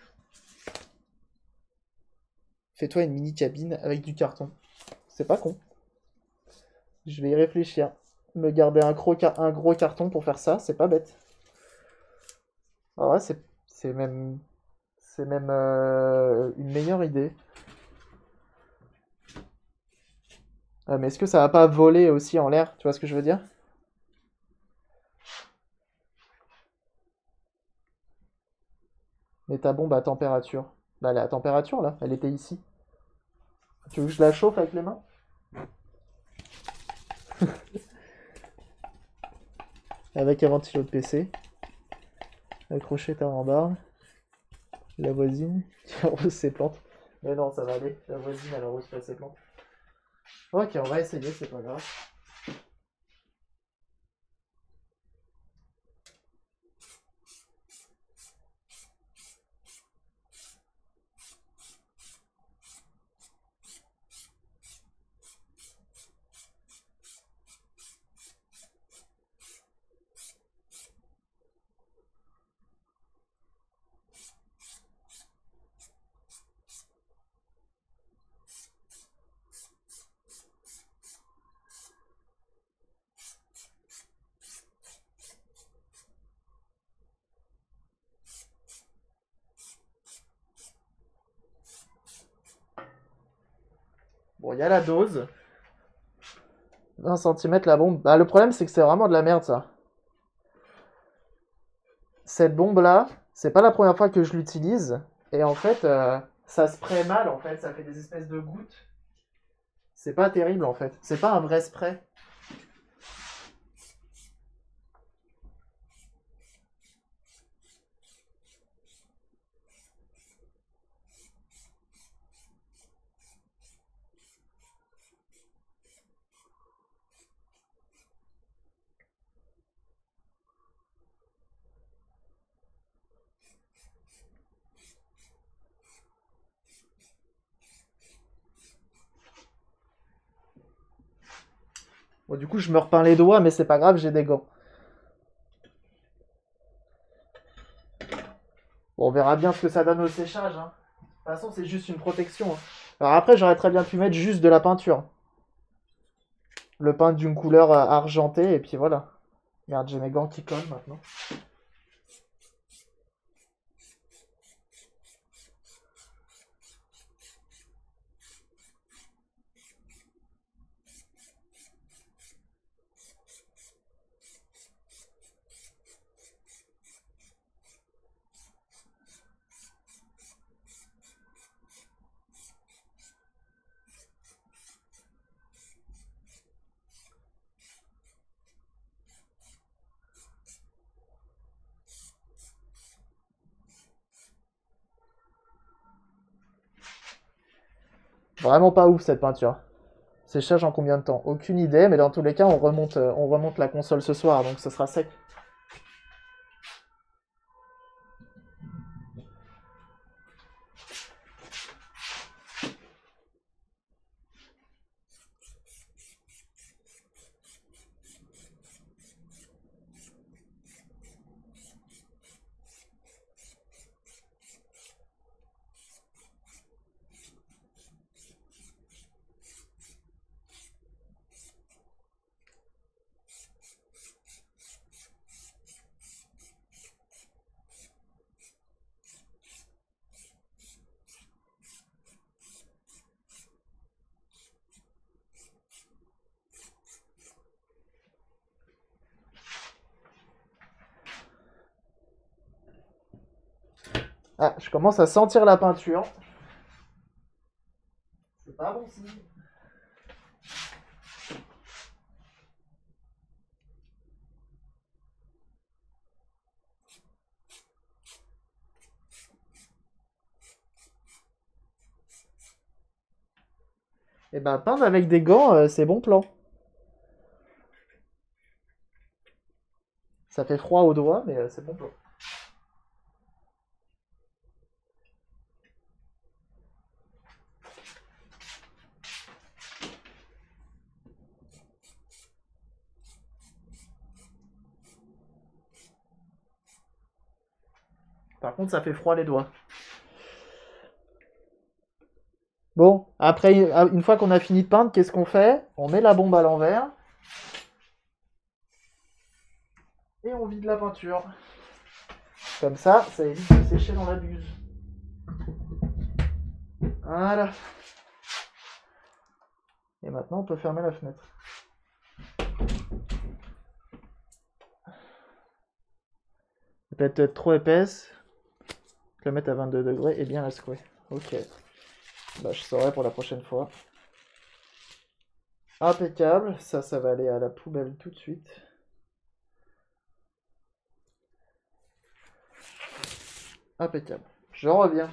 Fais-toi une mini cabine avec du carton. C'est pas con. Je vais y réfléchir. Me garder un gros carton pour faire ça, c'est pas bête. Ah ouais, c'est même... C'est même une meilleure idée. Ah, mais est-ce que ça va pas voler aussi en l'air? Tu vois ce que je veux dire? Mais ta bombe à température. Bah, elle est à température, là. Elle était ici. Tu veux que je la chauffe avec les mains? Avec un ventilo de PC. Accrocher ta rambarde. La voisine qui arrose ses plantes. Mais non, ça va aller. La voisine, elle arrose pas ses plantes. Ok, on va essayer, c'est pas grave. Bon, il y a la dose. 1 centimètre la bombe. Bah, le problème, c'est que c'est vraiment de la merde, ça. Cette bombe-là, c'est pas la première fois que je l'utilise. Et en fait, ça spray mal, en fait. Ça fait des espèces de gouttes. C'est pas terrible, en fait. C'est pas un vrai spray. Bon, du coup, je me repeins les doigts, mais c'est pas grave, j'ai des gants. Bon, on verra bien ce que ça donne au séchage, hein. De toute façon, c'est juste une protection, hein. Alors après, j'aurais très bien pu mettre juste de la peinture. Le peindre d'une couleur argentée, et puis voilà. Merde, j'ai mes gants qui collent maintenant. Vraiment pas ouf cette peinture. Séchage en combien de temps? Aucune idée, mais dans tous les cas, on remonte la console ce soir, donc ce sera sec. Ah, je commence à sentir la peinture. C'est pas bon signe. Et ben, peindre avec des gants, c'est bon plan. Ça fait froid aux doigts, mais c'est bon plan. Par contre, ça fait froid les doigts. Bon, après, une fois qu'on a fini de peindre, qu'est-ce qu'on fait? On met la bombe à l'envers. Et on vide la peinture. Comme ça évite de sécher dans la buse. Voilà. Et maintenant, on peut fermer la fenêtre. Elle peut être trop épaisse. Je la mettre à 22 degrés et bien la secouer. Ok. Bah, je saurai pour la prochaine fois. Impeccable. Ça va aller à la poubelle tout de suite. Impeccable. Je reviens.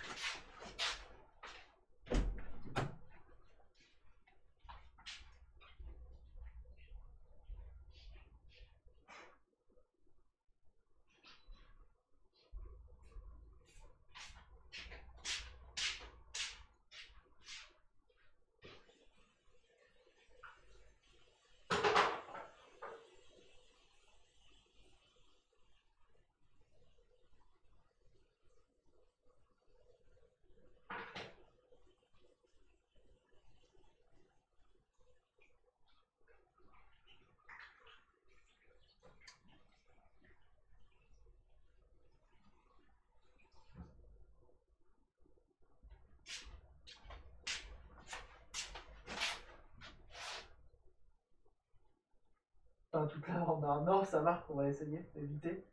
Toute la bande nord, ça marque, on va essayer d'éviter.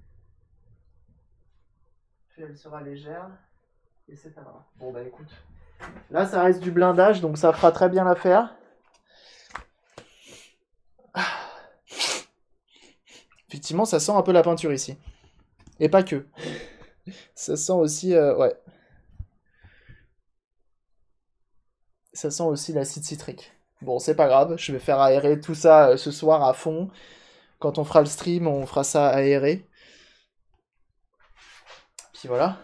Puis elle sera légère. Et c'est pas grave. Bon bah écoute. Là ça reste du blindage, donc ça fera très bien l'affaire. Effectivement, ça sent un peu la peinture ici. Et pas que. Ça sent aussi... ouais. Ça sent aussi l'acide citrique. Bon, c'est pas grave, je vais faire aérer tout ça ce soir à fond. Quand on fera le stream, on fera ça aéré. Puis voilà.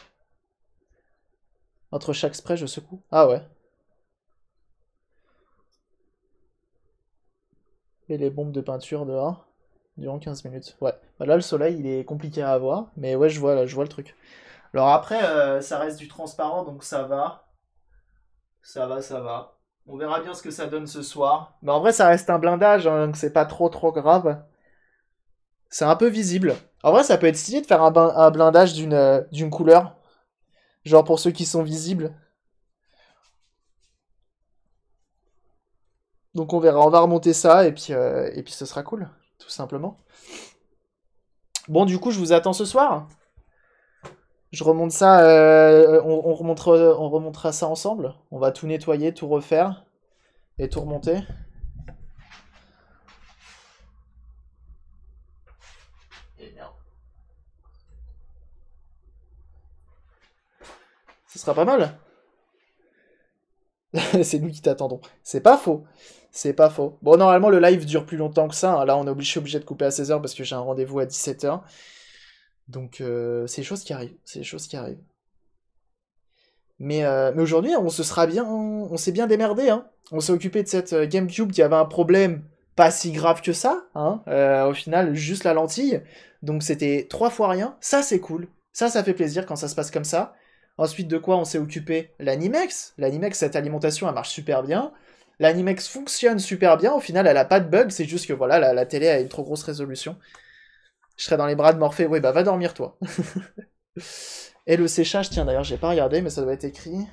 Entre chaque spray, je secoue. Ah ouais. Et les bombes de peinture dehors. Durant 15 minutes. Ouais. Bah là, le soleil, il est compliqué à avoir. Mais ouais, je vois le truc. Alors après, ça reste du transparent, donc ça va. Ça va. On verra bien ce que ça donne ce soir. Mais en vrai, ça reste un blindage, hein, donc c'est pas trop grave. C'est un peu visible. En vrai, ça peut être stylé de faire un blindage d'une couleur. Genre pour ceux qui sont visibles. Donc on verra, on va remonter ça et puis ce sera cool, tout simplement. Bon, du coup, je vous attends ce soir. Je remonte ça, on remontera ça ensemble. On va tout nettoyer, tout refaire et tout remonter. Et merde. Ce sera pas mal. C'est nous qui t'attendons. C'est pas faux. C'est pas faux. Bon, normalement, le live dure plus longtemps que ça. Hein. Là, je suis obligé de couper à 16 h parce que j'ai un rendez-vous à 17 h. Donc, c'est des choses qui arrivent. C'est des choses qui arrivent. Mais aujourd'hui, on s'est bien démerdé. Hein. On s'est occupé de cette GameCube qui avait un problème pas si grave que ça. Hein. Au final, juste la lentille. Donc, c'était 3 fois rien. Ça, c'est cool. Ça fait plaisir quand ça se passe comme ça. Ensuite, de quoi on s'est occupé? L'Animex. L'Animex, cette alimentation, elle marche super bien. L'Animex fonctionne super bien. Au final, elle a pas de bug. C'est juste que voilà, la télé a une trop grosse résolution. Je serais dans les bras de Morphée. Oui, bah va dormir, toi. Et le séchage, tiens, d'ailleurs, j'ai pas regardé, mais ça doit être écrit.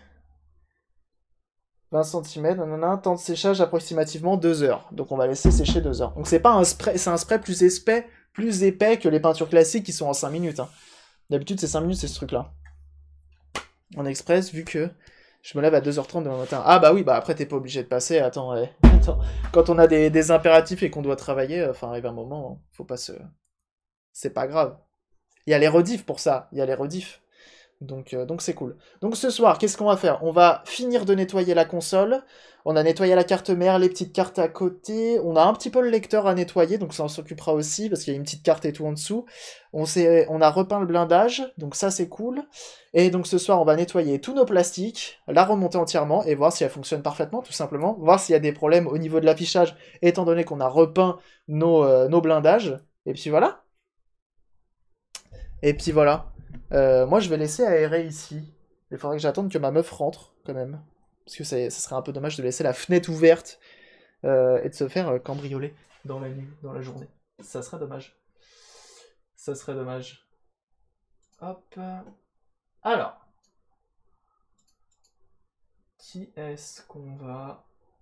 20 cm, nanana, temps de séchage approximativement 2 heures. Donc on va laisser sécher 2 heures. Donc c'est pas un spray, c'est un spray plus épais que les peintures classiques qui sont en 5 minutes. Hein. D'habitude, c'est 5 minutes, c'est ce truc-là. En express, vu que je me lève à 2h30 demain matin. Ah bah oui, bah après t'es pas obligé de passer, attends, ouais. Attends. Quand on a des impératifs et qu'on doit travailler, enfin arrive un moment, hein, faut pas se... C'est pas grave. Il y a les rediffs pour ça, il y a les rediffs. Donc c'est cool. Donc ce soir, qu'est-ce qu'on va faire? On va finir de nettoyer la console. On a nettoyé la carte mère, les petites cartes à côté. On a un petit peu le lecteur à nettoyer, donc ça on s'occupera aussi, parce qu'il y a une petite carte et tout en dessous. On a repeint le blindage, donc ça c'est cool. Et donc ce soir, on va nettoyer tous nos plastiques, la remonter entièrement, et voir si elle fonctionne parfaitement, tout simplement. Voir s'il y a des problèmes au niveau de l'affichage, étant donné qu'on a repeint nos blindages. Et puis voilà. Et puis voilà. Moi, je vais laisser aérer ici. Il faudrait que j'attende que ma meuf rentre, quand même. Parce que ça serait un peu dommage de laisser la fenêtre ouverte et de se faire cambrioler dans la nuit, dans la journée. Ça serait dommage. Ça serait dommage. Hop. Alors. Qui est-ce qu'on va...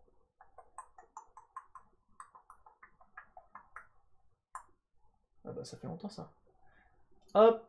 Ah bah ça fait longtemps ça. Hop.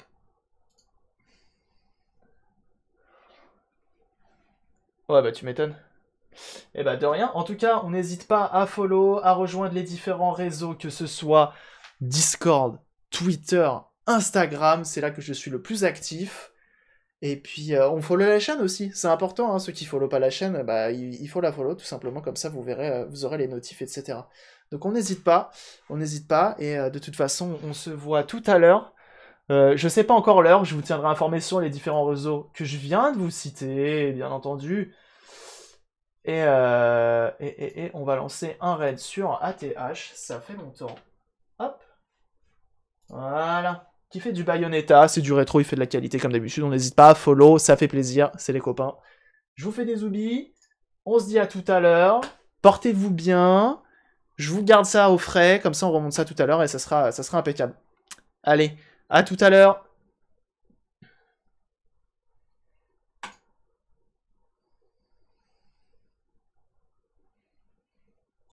Ouais, bah tu m'étonnes. Eh bah de rien. En tout cas, on n'hésite pas à follow, à rejoindre les différents réseaux, que ce soit Discord, Twitter, Instagram, c'est là que je suis le plus actif. Et puis on follow la chaîne aussi, c'est important, hein, ceux qui follow pas la chaîne, bah il faut la follow tout simplement, comme ça vous verrez, vous aurez les notifs, etc. Donc on n'hésite pas, et de toute façon on se voit tout à l'heure. Je sais pas encore l'heure, je vous tiendrai informé sur les différents réseaux que je viens de vous citer, bien entendu. Et on va lancer un raid sur ATH, ça fait longtemps. Hop. Voilà. Qui fait du Bayonetta, c'est du rétro, il fait de la qualité comme d'habitude. On n'hésite pas à follow, ça fait plaisir, c'est les copains. Je vous fais des zoubis. On se dit à tout à l'heure. Portez-vous bien. Je vous garde ça au frais, comme ça on remonte ça tout à l'heure et ça sera impeccable. Allez, à tout à l'heure.